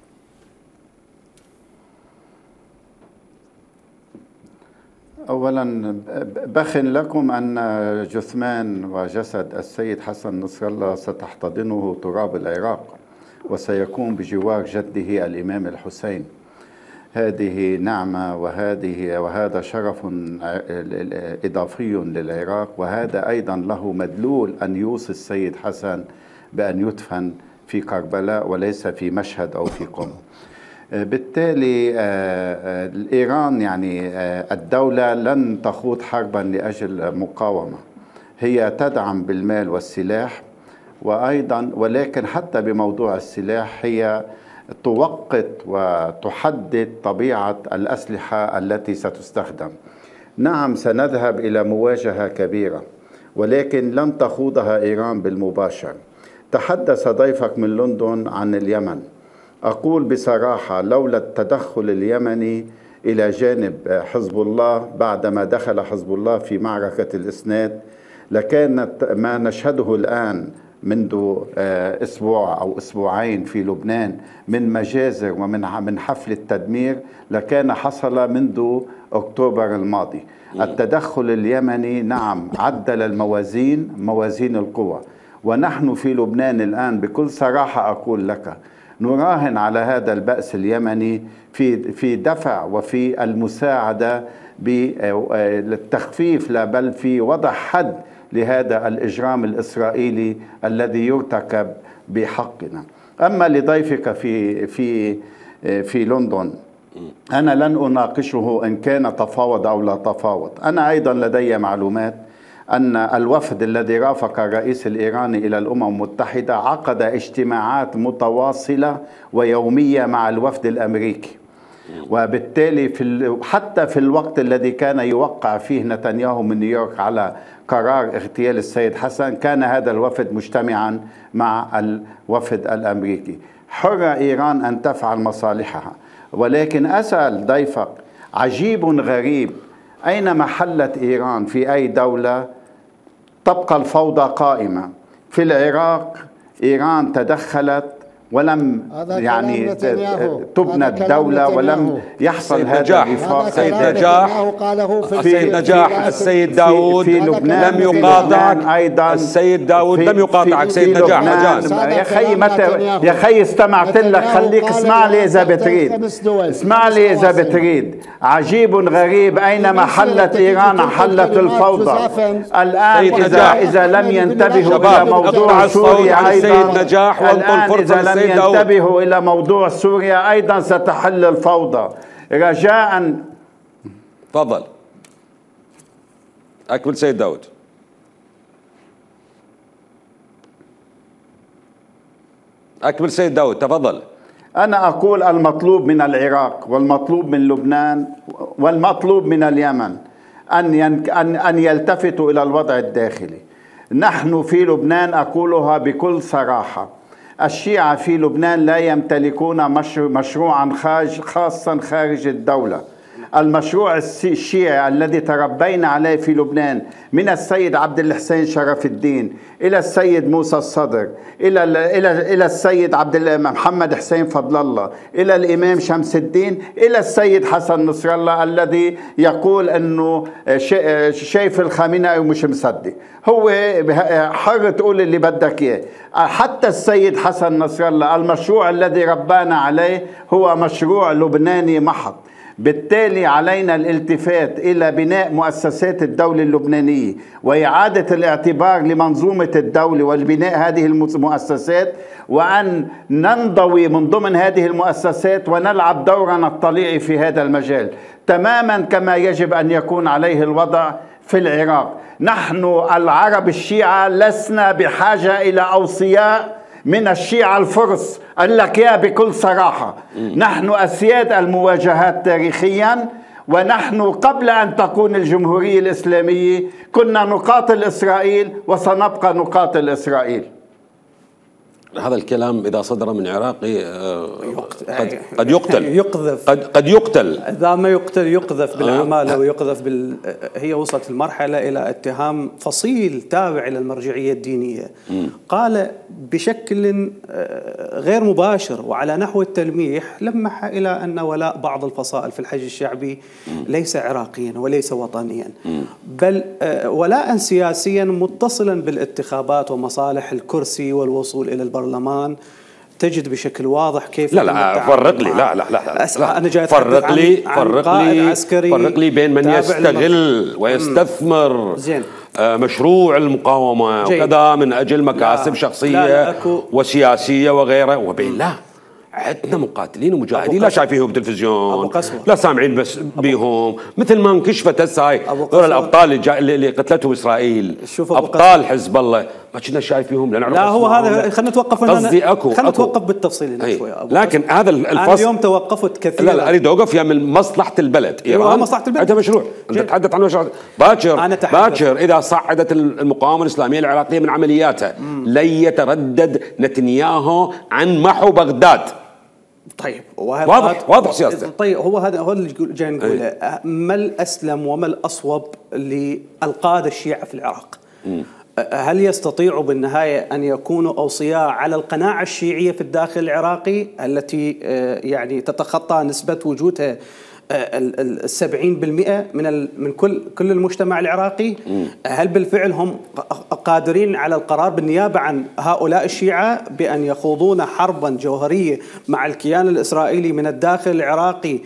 أولا بخن لكم أن جثمان وجسد السيد حسن نصر الله ستحتضنه تراب العراق، وسيكون بجوار جده الإمام الحسين. هذه نعمة وهذه وهذا شرف إضافي للعراق، وهذا أيضا له مدلول أن يوصي السيد حسن بأن يدفن في كربلاء وليس في مشهد أو في قم. بالتالي إيران يعني الدولة لن تخوض حربا لأجل مقاومة، هي تدعم بالمال والسلاح، وأيضا ولكن حتى بموضوع السلاح هي توقت وتحدد طبيعة الأسلحة التي ستستخدم. نعم سنذهب إلى مواجهة كبيرة، ولكن لن تخوضها إيران بالمباشر. تحدث ضيفك من لندن عن اليمن. أقول بصراحة لولا التدخل اليمني إلى جانب حزب الله بعدما دخل حزب الله في معركة الإسناد، لكانت ما نشهده الآن منذ أسبوع أو أسبوعين في لبنان من مجازر ومن من حفل التدمير لكان حصل منذ أكتوبر الماضي. التدخل اليمني نعم عدل الموازين، موازين القوى، ونحن في لبنان الآن بكل صراحة أقول لك نراهن على هذا البأس اليمني في في دفع وفي المساعدة بالتخفيف، لا بل في وضع حد لهذا الإجرام الإسرائيلي الذي يرتكب بحقنا. أما لضيفك في في في لندن، أنا لن أناقشه إن كان تفاوض أو لا تفاوض. أنا أيضا لدي معلومات أن الوفد الذي رافق الرئيس الإيراني إلى الأمم المتحدة عقد اجتماعات متواصلة ويومية مع الوفد الأمريكي، وبالتالي في حتى في الوقت الذي كان يوقع فيه نتنياهو من نيويورك على قرار اغتيال السيد حسن كان هذا الوفد مجتمعا مع الوفد الأمريكي. حرة إيران أن تفعل مصالحها، ولكن أسأل ضيفك عجيب غريب، أين محلت إيران في أي دولة؟ تبقى الفوضى قائمة. في العراق إيران تدخلت ولم يعني تبنى الدولة ولم يحصل هذا الوفاق. سيد نجاح السيد نجاح السيد داود في لبنان لم يقاطعك أيضا. السيد داود لم يقاطعك سيد نجاح. يا خي متى يا خي استمعت لك، خليك اسمع لي إذا بتريد، اسمع لي إذا بتريد. عجيب غريب، أين محلت إيران؟ حلت الفوضى. الآن إذا إذا لم ينتبهوا إلى موضوع سوريا أيضا، الآن إذا لم ينتبهوا إلى موضوع سوريا أيضا ستحل الفوضى. رجاء. تفضل أكمل سيد داود. أكمل سيد داود تفضل. أنا أقول المطلوب من العراق والمطلوب من لبنان والمطلوب من اليمن أن أن أن يلتفتوا إلى الوضع الداخلي. نحن في لبنان أقولها بكل صراحة، الشيعة في لبنان لا يمتلكون مشروعا خاصا خارج الدولة. المشروع الشيعي الذي تربينا عليه في لبنان من السيد عبد الحسين شرف الدين إلى السيد موسى الصدر إلى إلى إلى السيد عبد محمد حسين فضل الله إلى الإمام شمس الدين إلى السيد حسن نصر الله الذي يقول إنه شايف الخامنئي ومش مصدق، هو حر تقول اللي بدك إياه. حتى السيد حسن نصر الله المشروع الذي ربانا عليه هو مشروع لبناني محض. بالتالي علينا الالتفات إلى بناء مؤسسات الدولة اللبنانية وإعادة الاعتبار لمنظومة الدولة والبناء هذه المؤسسات، وأن ننضوي من ضمن هذه المؤسسات ونلعب دورنا الطليعي في هذا المجال تماما كما يجب أن يكون عليه الوضع في العراق. نحن العرب الشيعة لسنا بحاجة إلى أوصياء من الشيعة الفرس، قال لك يا بكل صراحة. نحن أسياد المواجهات تاريخيا، ونحن قبل أن تكون الجمهورية الإسلامية كنا نقاتل إسرائيل وسنبقى نقاتل إسرائيل. هذا الكلام إذا صدر من عراقي قد, قد يقتل يقذف قد, قد يقتل إذا ما يقتل يقذف بالعمالة ويقذف بال... هي وصلت المرحلة إلى اتهام فصيل تابع إلى المرجعية الدينية. م. قال بشكل غير مباشر وعلى نحو التلميح لمح إلى أن ولاء بعض الفصائل في الحج الشعبي م. ليس عراقيا وليس وطنيا، م. بل ولاء سياسيا متصلا بالانتخابات ومصالح الكرسي والوصول إلى البرلمان. البرلمان. تجد بشكل واضح كيف لا لا فرق لي لا لا لا, لا. أنا جاي فرق لي فرق لي عسكري فرق لي بين من يستغل ويستثمر زين. مشروع المقاومة وكذا من أجل مكاسب لا. شخصية لا لا وسياسية وغيره، وبين لا عندنا مقاتلين ومجاهدين لا شايفينهم بالتلفزيون لا سامعين بس بيهم، مثل ما انكشفت هسه دول الابطال اللي قتلتهم اسرائيل ابطال حزب الله ما كنا شايفينهم. لا هو هذا خلينا نتوقف قصدي اكو خلينا نتوقف بالتفصيل هنا شوي. لكن هذا الفصل اليوم توقفت كثيرا. لا لا اريد اوقف يا من مصلحه البلد. ايران مصلحه البلد هذا مشروع انت تتحدث عنه مشروع باكر باكر اذا صعدت المقاومه الاسلاميه العراقيه من عملياتها لن يتردد نتنياهو عن محو بغداد. طيب وهذا واضح واضح سياسته. طيب هو هذا هو اللي جاي نقوله. أيه. ما الاسلم وما الاصوب للقاده الشيعه في العراق؟ م. هل يستطيعوا بالنهايه ان يكونوا اوصياء على القناعه الشيعيه في الداخل العراقي التي يعني تتخطى نسبه وجودها السبعين بالمئة من من كل كل المجتمع العراقي؟ م. هل بالفعل هم قادرين على القرار بالنيابة عن هؤلاء الشيعة بأن يخوضون حربا جوهرية مع الكيان الإسرائيلي من الداخل العراقي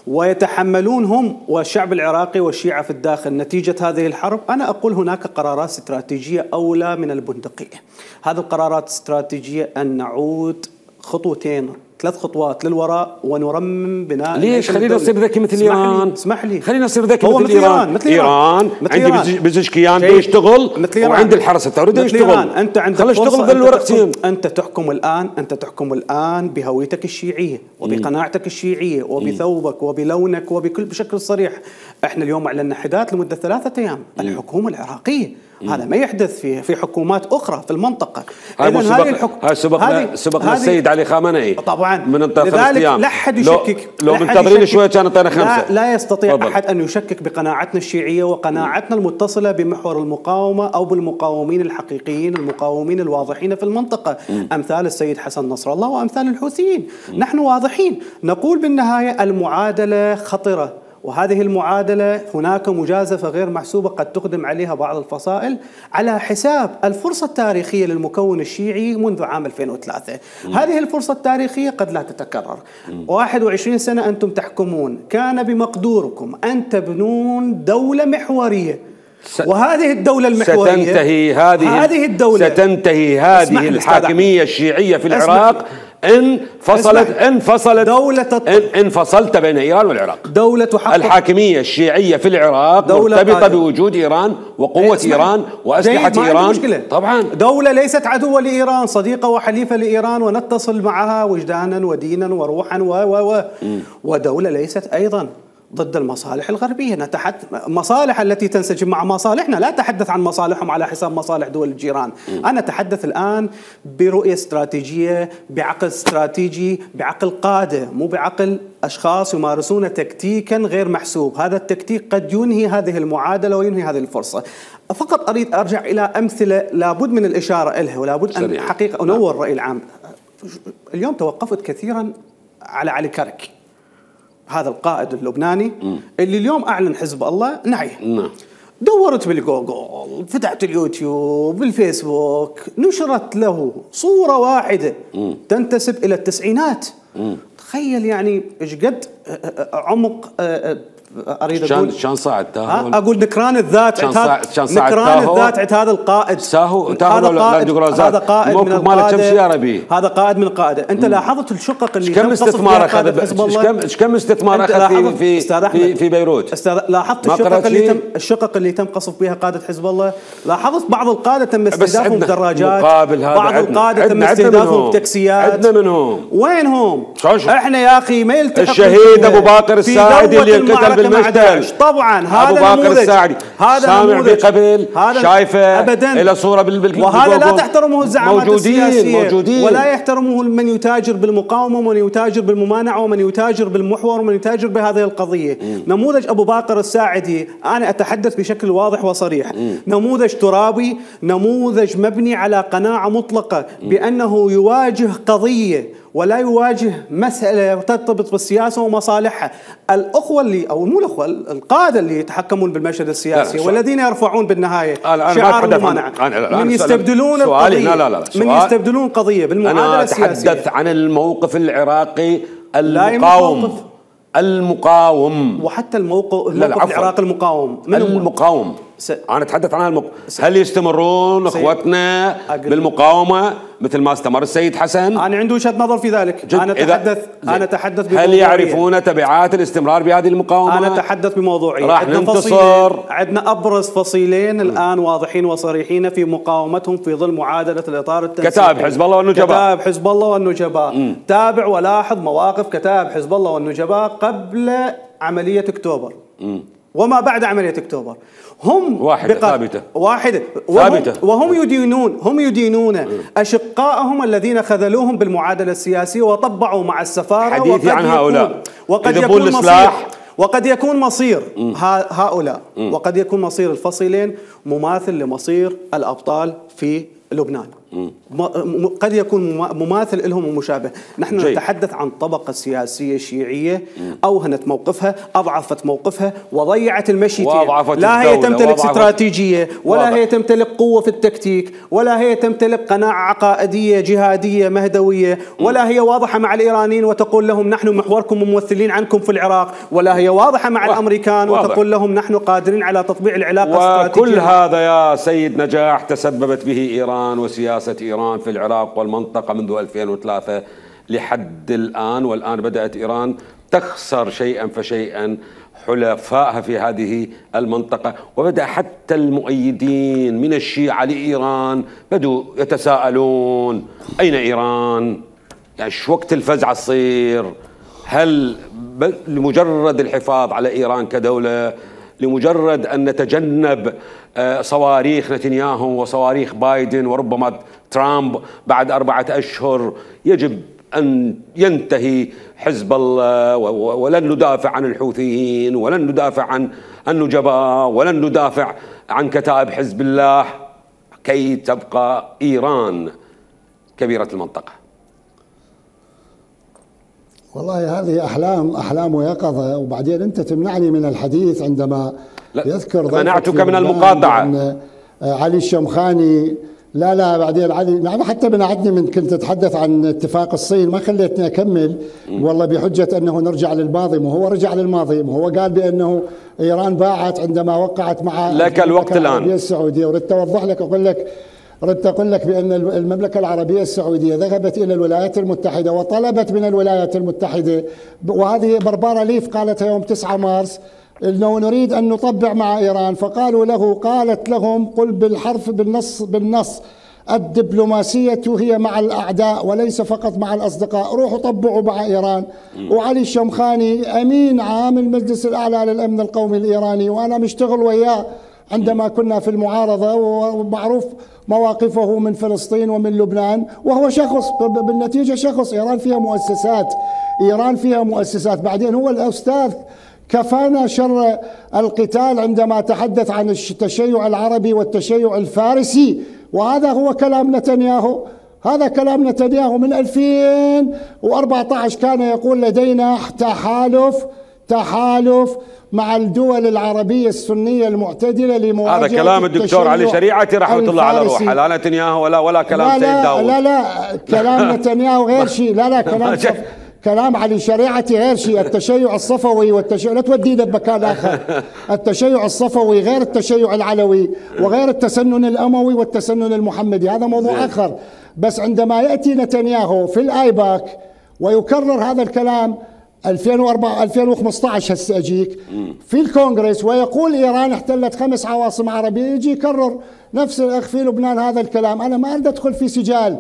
ويتحملون هم والشعب العراقي والشيعة في الداخل نتيجة هذه الحرب؟ أنا أقول هناك قرارات استراتيجية أولى من البندقية. هذه القرارات الاستراتيجية أن نعود خطوتين ثلاث خطوات للوراء ونرمم بناء. ليش خلينا نصير ذكي مثل ايران؟ اسمح لي خلينا نصير ذكي مثل, مثل ايران. مثل ايران عندي بزشكيان بيشتغل وعند الحرس الثوري يشتغل. انت عندك خلينا نشتغل ذا الورقتين. انت تحكم الان انت تحكم الان بهويتك الشيعيه وبقناعتك الشيعيه وبثوبك وبلونك وبكل بشكل صريح. احنا اليوم اعلنا حداد لمده ثلاثه ايام. الحكومه العراقيه هذا ما يحدث في في حكومات اخرى في المنطقه. هاي هذه الحكومه هاي سبقنا سبقنا السيد علي خامنئي طبعا من خمس ايام. لا احد يشكك لو, لو منتظرين شويه كان اعطينا خمسه. لا, لا يستطيع فضل. احد ان يشكك بقناعتنا الشيعيه وقناعتنا المتصله بمحور المقاومه او بالمقاومين الحقيقيين المقاومين الواضحين في المنطقه م. امثال السيد حسن نصر الله وامثال الحوثيين. م. نحن واضحين نقول بالنهايه المعادله خطره، وهذه المعادلة هناك مجازفة غير محسوبة قد تقدم عليها بعض الفصائل على حساب الفرصة التاريخية للمكون الشيعي منذ عام ألفين وثلاثة. م. هذه الفرصة التاريخية قد لا تتكرر. م. واحد وعشرين سنة أنتم تحكمون، كان بمقدوركم أن تبنون دولة محورية، س... وهذه الدولة المحورية ستنتهي هذه هذه الدولة ستنتهي هذه الحاكمية الشيعية في العراق إن فصلت إن فصلت دولة إن انفصلت بين إيران والعراق. دولة تحقق الحاكمية الشيعية في العراق مرتبطة بوجود إيران وقوة إيران وأسلحة إيران. طبعا دولة ليست عدوة لإيران، صديقة وحليفة لإيران ونتصل معها وجدانا ودينا وروحا و و و ودولة ليست أيضا ضد المصالح الغربية. نتحدث مصالح التي تنسجم مع مصالحنا، لا أتحدث عن مصالحهم على حساب مصالح دول الجيران. م. أنا أتحدث الآن برؤية استراتيجية، بعقل استراتيجي، بعقل قادة، مو بعقل أشخاص يمارسون تكتيكا غير محسوب. هذا التكتيك قد ينهي هذه المعادلة وينهي هذه الفرصة. فقط أريد أرجع إلى أمثلة لابد من الإشارة إليها ولابد أن حقيقة أنور الرأي العام. اليوم توقفت كثيرا على علي كرك، هذا القائد اللبناني م. اللي اليوم أعلن حزب الله نعيه. نعم. دورت بالجوجل، فتحت اليوتيوب، بالفيسبوك، نشرت له صورة واحدة م. تنتسب إلى التسعينات. م. تخيل يعني إيش قد عمق اريد اقول شان صعد تاهو اقول نكران الذات هذا نكران الذات عند هذا القائد ساهو تاهو هذا قائد من القاده هذا قائد من القاده. انت لاحظت الشقق اللي كم استثمار اخذ كم كم استثمار اخذ في في في بيروت؟ استاذ لاحظت الشقق اللي تم الشقق اللي تم قصف بها قاده حزب الله؟ لاحظت بعض القاده تم استهدافهم بدراجات، بعض القاده تم استهدافهم بتاكسيات. عندنا منهم وينهم؟ احنا يا اخي ما يلتحق الشهيد ابو باقر الساعدي اللي انقتل بالمشتل. طبعا هذا أبو باقر الساعدي هذا سامع بقبل شايفه أبداً. إلى صورة بالبلد. وهذا لا تحترمه الزعامات موجودين السياسية موجودين ولا يحترمه من يتاجر بالمقاومة ومن يتاجر بالممانعة ومن يتاجر بالمحور ومن يتاجر بهذه القضية. م. نموذج أبو باقر الساعدي أنا أتحدث بشكل واضح وصريح. م. نموذج ترابي، نموذج مبني على قناعة مطلقة م. بأنه يواجه قضية ولا يواجه مسألة ترتبط بالسياسة ومصالحها. الأخوة اللي أو مو الأخوة القادة اللي يتحكمون بالمشهد السياسي لا لا والذين يرفعون بالنهاية شعار الممانعة من يستبدلون القضية لا لا لا من يستبدلون قضية بالمعادلة السياسية. أنا أتحدث عن الموقف العراقي المقاوم المقاوم وحتى الموقف الموقف العراقي المقاوم المقاوم س... أنا أتحدث عن المق... س... هل يستمرون أخوتنا بالمقاومة مثل ما استمر السيد حسن؟ أنا عندي وجهة نظر في ذلك. أنا أتحدث أنا أتحدث هل يعرفون تبعات الاستمرار بهذه المقاومة؟ أنا أتحدث بموضوعية. راح ننتصر. عندنا أبرز فصيلين م. الآن واضحين وصريحين في مقاومتهم في ظل معادلة الإطار التنسيقي. كتائب حزب الله والنجباء. كتائب حزب الله والنجباء. م. تابع ولاحظ مواقف كتائب حزب الله والنجباء قبل عملية أكتوبر. م. وما بعد عملية أكتوبر هم واحدة ثابتة واحدة ثابتة وهم يدينون هم يدينون أشقائهم الذين خذلوهم بالمعادلة السياسية وطبعوا مع السفارة. حديثي عن هؤلاء وقد يكون مصير وقد يكون مصير هؤلاء م. وقد يكون مصير الفصيلين مماثل لمصير الأبطال في لبنان. م. قد يكون مماثل لهم ومشابه. نحن جيد. نتحدث عن طبقة سياسية شيعية م. أوهنت موقفها، أضعفت موقفها، وضيعت المشي. لا هي تمتلك استراتيجية، ولا واضح. هي تمتلك قوة في التكتيك، ولا هي تمتلك قناعة عقائدية جهادية مهدوية، ولا هي واضحة مع الإيرانيين وتقول لهم نحن محوركم وممثلين عنكم في العراق، ولا هي واضحة مع واضح. الأمريكان واضح. وتقول لهم نحن قادرين على تطبيع العلاقة الاستراتيجية. وكل هذا يا سيد نجاح تسببت به إيران وسياسة إيران في العراق والمنطقة منذ ألفين وثلاثة لحد الآن. والآن بدأت إيران تخسر شيئا فشيئا حلفائها في هذه المنطقة، وبدأ حتى المؤيدين من الشيعة لإيران بدوا يتساءلون أين إيران؟ يعني شو وقت الفزعة تصير؟ هل لمجرد الحفاظ على إيران كدولة، لمجرد أن نتجنب صواريخ نتنياهو وصواريخ بايدن وربما ترامب بعد أربعة أشهر يجب أن ينتهي حزب الله، ولن ندافع عن الحوثيين، ولن ندافع عن النجباء، ولن ندافع عن كتائب حزب الله كي تبقى إيران كبيرة المنطقة؟ والله هذه أحلام أحلام ويقظة، وبعدين أنت تمنعني من الحديث عندما يذكر منعتك من المقاطعة. علي الشمخاني لا لا بعدين علي نعم حتى منعتني من كنت أتحدث عن اتفاق الصين، ما خليتني أكمل والله بحجة أنه نرجع للماضي. ما هو رجع للماضي، ما هو قال بأنه إيران باعت عندما وقعت مع لك الوقت الآن السعودية. وردت أوضح لك أقول لك ردت أقول لك بأن المملكة العربية السعودية ذهبت إلى الولايات المتحدة وطلبت من الولايات المتحدة، وهذه بربارة ليف قالتها يوم تسعة مارس، إنه نريد أن نطبع مع إيران. فقالوا له قالت لهم قل بالحرف بالنص بالنص الدبلوماسية هي مع الأعداء وليس فقط مع الأصدقاء، روحوا طبعوا مع إيران. وعلي الشمخاني أمين عام المجلس الأعلى للأمن القومي الإيراني، وأنا مشتغل وياه عندما كنا في المعارضة، ومعروف مواقفه من فلسطين ومن لبنان، وهو شخص بالنتيجة شخص. إيران فيها مؤسسات، إيران فيها مؤسسات. بعدين هو الأستاذ كفانا شر القتال عندما تحدث عن التشيع العربي والتشيع الفارسي، وهذا هو كلام نتنياهو. هذا كلام نتنياهو من ألفين وأربعة عشر كان يقول لدينا تحالف تحالف مع الدول العربية السنية المعتدلة لمواجهة. هذا كلام الدكتور علي شريعتي رحمة الله على روحه، لا نتنياهو ولا ولا كلام لا سيد داود. لا لا كلام نتنياهو غير شيء. لا لا كلام كلام علي شريعتي غير شيء. التشيع الصفوي والتشيع لا تودينا بمكان آخر. التشيع الصفوي غير التشيع العلوي وغير التسنن الأموي والتسنن المحمدي، هذا موضوع آخر. بس عندما يأتي نتنياهو في الآيباك ويكرر هذا الكلام ألفين وأربعة ألفين وخمسة عشر هسه أجيك في الكونغرس ويقول إيران احتلت خمس عواصم عربية، يجي يكرر نفس الأخ في لبنان هذا الكلام. أنا ما أريد أدخل في سجال.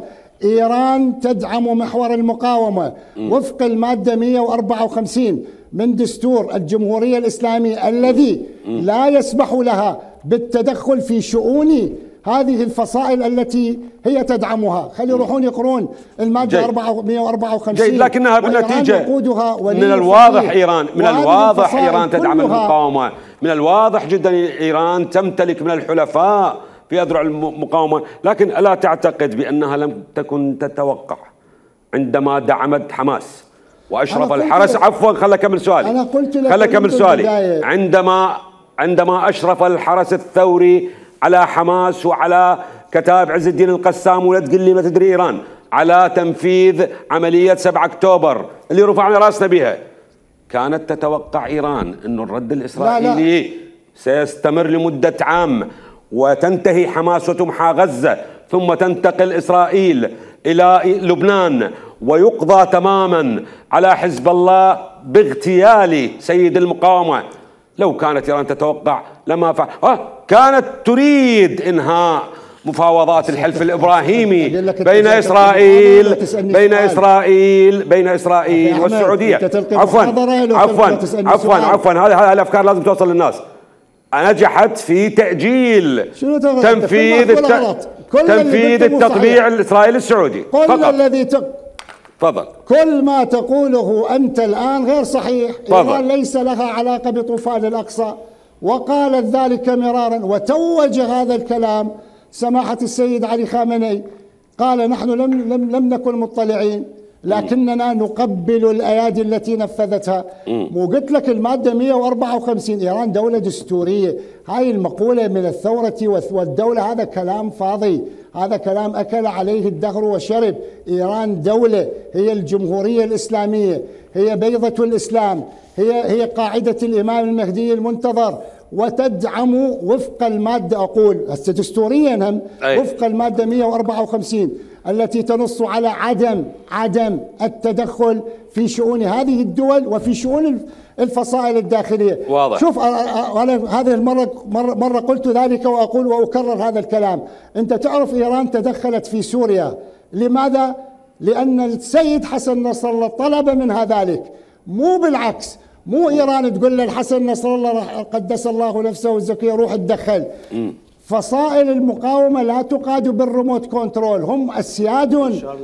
إيران تدعم محور المقاومة وفق المادة مئة وأربعة وخمسين من دستور الجمهورية الإسلامية الذي لا يسمح لها بالتدخل في شؤون هذه الفصائل التي هي تدعمها. خلي يروحون يقرون المادة مئة وأربعة وخمسين. جيد، لكنها بالنتيجة من الواضح إيران من الواضح إيران تدعم المقاومة، من الواضح جدا إيران تمتلك من الحلفاء في أذرع المقاومة. لكن ألا تعتقد بأنها لم تكن تتوقع عندما دعمت حماس وأشرف الحرس؟ عفوا خلك أكمل سؤالي خلك أكمل سؤالي عندما عندما أشرف الحرس الثوري على حماس وعلى كتائب عز الدين القسام، ولا تقول لي ما تدري إيران، على تنفيذ عملية سبعة أكتوبر اللي رفعنا راسنا بها، كانت تتوقع إيران أنه الرد الإسرائيلي لا لا. سيستمر لمدة عام وتنتهي حماس وتمحى غزة ثم تنتقل إسرائيل إلى لبنان ويقضى تماما على حزب الله باغتيال سيد المقاومة؟ لو كانت إيران تتوقع لما فعل. آه كانت تريد إنهاء مفاوضات الحلف الإبراهيمي بين إسرائيل بين إسرائيل بين إسرائيل والسعودية. عفوا عفوا عفوا عفوا هذه الأفكار لازم توصل للناس. نجحت في تأجيل تنفيذ تنفيذ التطبيع الإسرائيلي السعودي فقط. الذي تفضل. كل ما تقوله أنت الآن غير صحيح. إيران ليس لها علاقة بطوفان الأقصى، وقالت ذلك مرارا، وتوج هذا الكلام سماحة السيد علي خامنئي، قال نحن لم لم لم نكن مطلعين لكننا نقبل الأيادي التي نفذتها. مو قلت لك المادة مئة وأربعة وخمسين إيران دولة دستورية. هاي المقولة من الثورة والدولة هذا كلام فاضي، هذا كلام أكل عليه الدهر وشرب. إيران دولة، هي الجمهورية الإسلامية، هي بيضة الإسلام، هي هي قاعدة الإمام المهدي المنتظر، وتدعم وفق المادة، أقول هسه دستوريا هم وفق المادة مئة وأربعة وخمسين التي تنص على عدم عدم التدخل في شؤون هذه الدول وفي شؤون الفصائل الداخلية. واضح. شوف أنا هذه المرة مرة, مرة قلت ذلك وأقول وأكرر هذا الكلام. أنت تعرف إيران تدخلت في سوريا لماذا؟ لأن السيد حسن نصر الله طلب منها ذلك، مو بالعكس. مو إيران تقول للحسن نصر الله قدس الله نفسه والزكية روح تدخل. فصائل المقاومة لا تقاد بالريموت كنترول، هم السياد.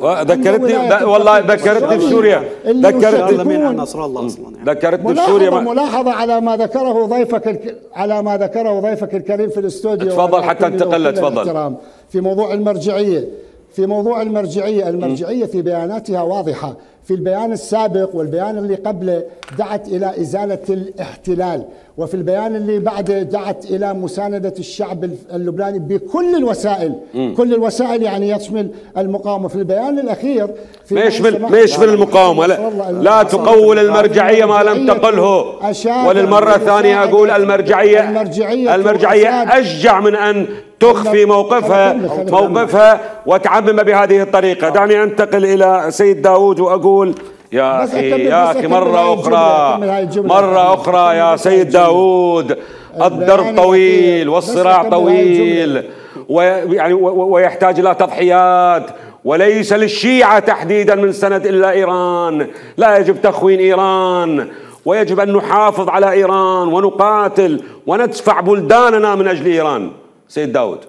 ذكرتني والله ذكرتني في سوريا، ذكرتني نصر الله اصلا ذكرتني في سوريا. ملاحظة على ما ذكره ضيفك على ما ذكره ضيفك الكريم في الاستوديو. تفضل حتى انتقل. تفضل. في موضوع المرجعية، في موضوع المرجعية، المرجعية في بياناتها واضحة. في البيان السابق والبيان اللي قبله دعت إلى إزالة الاحتلال، وفي البيان اللي بعده دعت إلى مساندة الشعب اللبناني بكل الوسائل. م. كل الوسائل يعني يشمل المقاومة. في البيان الأخير ما يشمل ما يشمل المقاومة. لا, لا تقول المرجعية ما لم تقله. وللمرة الثانية أقول المرجعية المرجعية, المرجعية أشجع من أن تخفي موقفها موقفها وتعمم بهذه الطريقة. دعني أنتقل إلى سيد داود وأقول يا أخي يا أخي مرة أخرى مرة أخرى يا سيد داود، الدرب طويل والصراع طويل ويعني ويحتاج إلى تضحيات، وليس للشيعة تحديدا من سند إلا إيران. لا يجب تخوين إيران، ويجب أن نحافظ على إيران ونقاتل وندفع بلداننا من أجل إيران. سيد داود.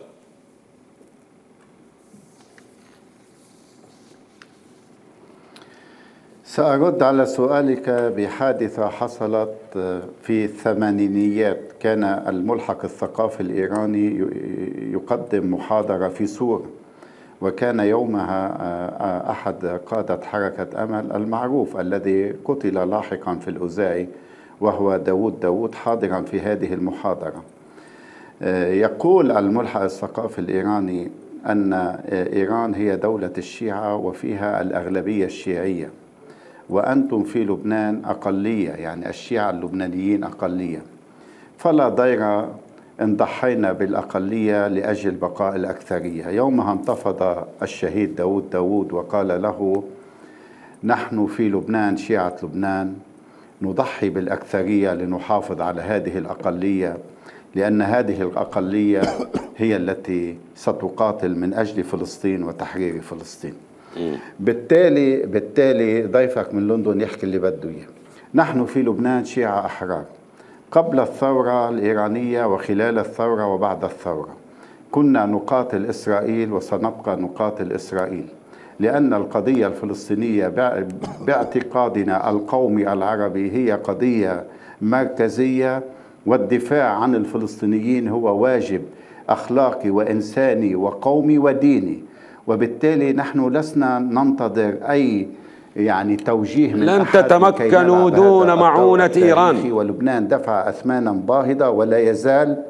سأرد على سؤالك بحادثة حصلت في الثمانينيات. كان الملحق الثقافي الإيراني يقدم محاضرة في سور، وكان يومها أحد قادة حركة أمل المعروف الذي قتل لاحقا في الأوزاعي وهو داود داود حاضرا في هذه المحاضرة. يقول الملحق الثقافي الإيراني أن إيران هي دولة الشيعة وفيها الأغلبية الشيعية، وأنتم في لبنان أقلية، يعني الشيعة اللبنانيين أقلية، فلا ضير إن ضحينا بالأقلية لأجل بقاء الأكثرية. يومها انتفض الشهيد داود داود وقال له: نحن في لبنان شيعة لبنان نضحي بالأكثرية لنحافظ على هذه الأقلية، لأن هذه الأقلية هي التي ستقاتل من أجل فلسطين وتحرير فلسطين. بالتالي بالتالي ضيفك من لندن يحكي اللي بده اياه. نحن في لبنان شيعة أحرار قبل الثورة الإيرانية وخلال الثورة وبعد الثورة. كنا نقاتل إسرائيل وسنبقى نقاتل إسرائيل، لأن القضية الفلسطينية باعتقادنا القومي العربي هي قضية مركزية، والدفاع عن الفلسطينيين هو واجب أخلاقي وإنساني وقومي وديني. وبالتالي نحن لسنا ننتظر أي يعني توجيه من لن تتمكنوا دون معونة إيران. ولبنان دفع أثمانا باهظة ولا يزال.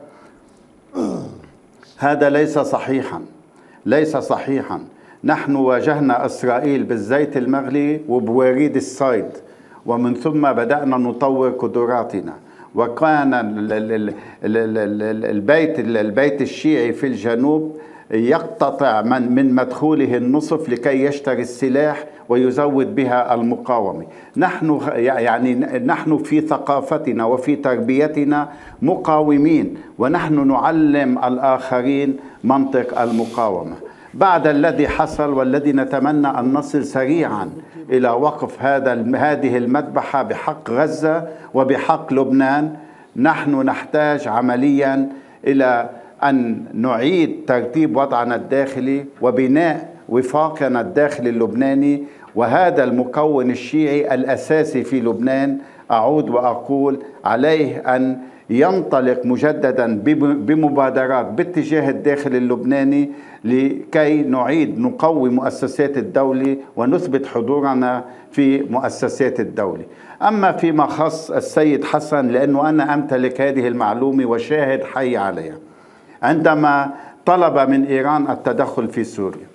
هذا ليس صحيحا، ليس صحيحا. نحن واجهنا إسرائيل بالزيت المغلي وبوريد الصيد، ومن ثم بدأنا نطور قدراتنا. وكان البيت البيت الشيعي في الجنوب يقتطع من من مدخوله النصف لكي يشتري السلاح ويزود بها المقاومة. نحن يعني نحن في ثقافتنا وفي تربيتنا مقاومين، ونحن نعلم الآخرين منطق المقاومة. بعد الذي حصل والذي نتمنى أن نصل سريعا إلى وقف هذا هذه المذبحة بحق غزة وبحق لبنان، نحن نحتاج عمليا إلى أن نعيد ترتيب وضعنا الداخلي وبناء وفاقنا الداخلي اللبناني، وهذا المكون الشيعي الأساسي في لبنان أعود وأقول عليه أن ينطلق مجددا بمبادرات باتجاه الداخل اللبناني لكي نعيد نقوي مؤسسات الدولة ونثبت حضورنا في مؤسسات الدولة. أما فيما خص السيد حسن، لأنه أنا أمتلك هذه المعلومة وشاهد حي عليها، عندما طلب من إيران التدخل في سوريا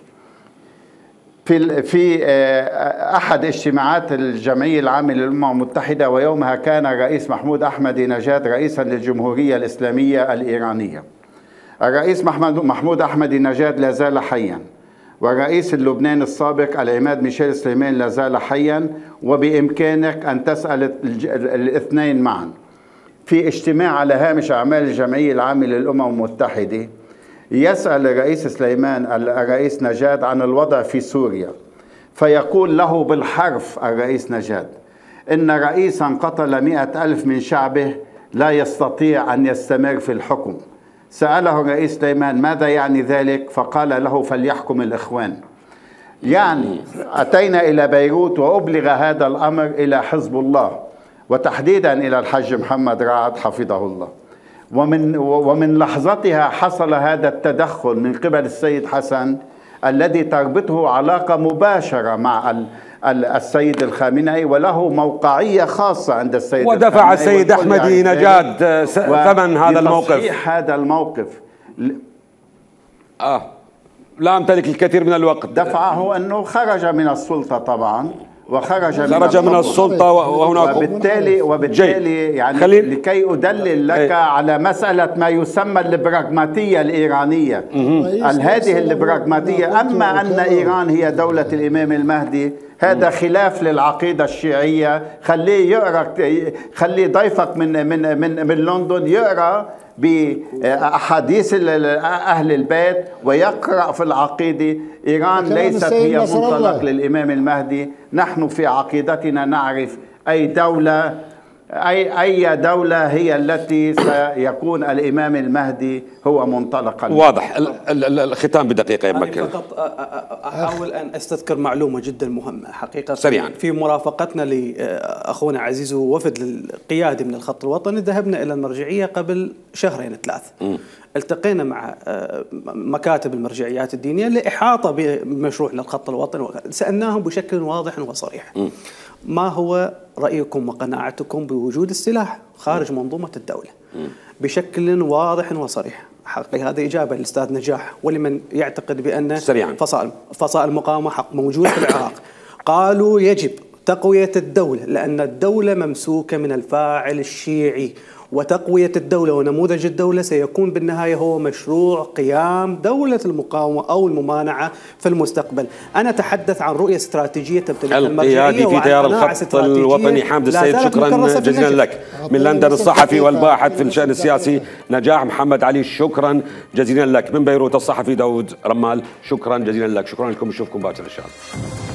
في في أحد اجتماعات الجمعية العامة للأمم المتحدة، ويومها كان الرئيس محمود أحمدي نجاد رئيسا للجمهورية الإسلامية الإيرانية. الرئيس محمود أحمدي نجاد لا زال حيا، والرئيس اللبناني السابق العماد ميشيل سليمان لا زال حيا، وبإمكانك أن تسأل الاثنين معا. في اجتماع على هامش أعمال الجمعية العامة للأمم المتحدة يسأل الرئيس سليمان الرئيس نجاد عن الوضع في سوريا، فيقول له بالحرف الرئيس نجاد إن رئيسا قتل مئة ألف من شعبه لا يستطيع أن يستمر في الحكم. سأله الرئيس سليمان ماذا يعني ذلك؟ فقال له فليحكم الإخوان. يعني أتينا إلى بيروت وأبلغ هذا الأمر إلى حزب الله، وتحديدا إلى الحج محمد رعد حفظه الله، ومن ومن لحظتها حصل هذا التدخل من قبل السيد حسن الذي تربطه علاقة مباشرة مع السيد الخامنئي، وله موقعية خاصة عند السيد ودفع الخامنئي. ودفع السيد أحمدي نجاد ثمن هذا الموقف. لتصحيح هذا الموقف آه لا أمتلك الكثير من الوقت. دفعه أنه خرج من السلطة طبعا، وخرج خرج من, من السلطة، وهناك وبالتالي وبالتالي يعني خلين. لكي أدلل لك ايه. على مسألة ما يسمى البراغماتية الإيرانية. هذه البراغماتية، أما أن إيران هي دولة الإمام المهدي هذا خلاف للعقيدة الشيعية. خليه يقرأ، خليه ضيفك من من من من لندن يقرأ بأحاديث أهل البيت ويقرأ في العقيدة. إيران ليست هي منطلق للإمام المهدي. نحن في عقيدتنا نعرف أي دولة أي أي دولة هي التي سيكون الإمام المهدي هو منطلقا. واضح. الختام بدقيقة يمكن. فقط أحاول أن أستذكر معلومة جدا مهمة حقيقة سريعا. في مرافقتنا لأخونا عزيز ووفد القيادي من الخط الوطني، ذهبنا إلى المرجعية قبل شهرين ثلاث. م. التقينا مع مكاتب المرجعيات الدينية لإحاطة بمشروعنا الخط الوطني، سألناهم بشكل واضح وصريح م. ما هو رأيكم وقناعتكم بوجود السلاح خارج منظومة الدولة بشكل واضح وصريح. حقيقة هذه إجابة للأستاذ نجاح ولمن يعتقد بأن فصائل فصائل المقاومة حق موجود في العراق. قالوا يجب تقوية الدولة لأن الدولة ممسوكة من الفاعل الشيعي، وتقوية الدولة ونموذج الدولة سيكون بالنهاية هو مشروع قيام دولة المقاومة أو الممانعة في المستقبل. أنا أتحدث عن رؤية استراتيجية تمتلكها المرجعية في تيار الخط الوطني. حامد السيد شكرا جزيلا لك. من لندن الصحفي والباحث في الشأن السياسي نجاح محمد علي شكرا جزيلا لك. من بيروت الصحفي داود رمال شكرا جزيلا لك. شكرا لكم، نشوفكم باكر إن شاء الله.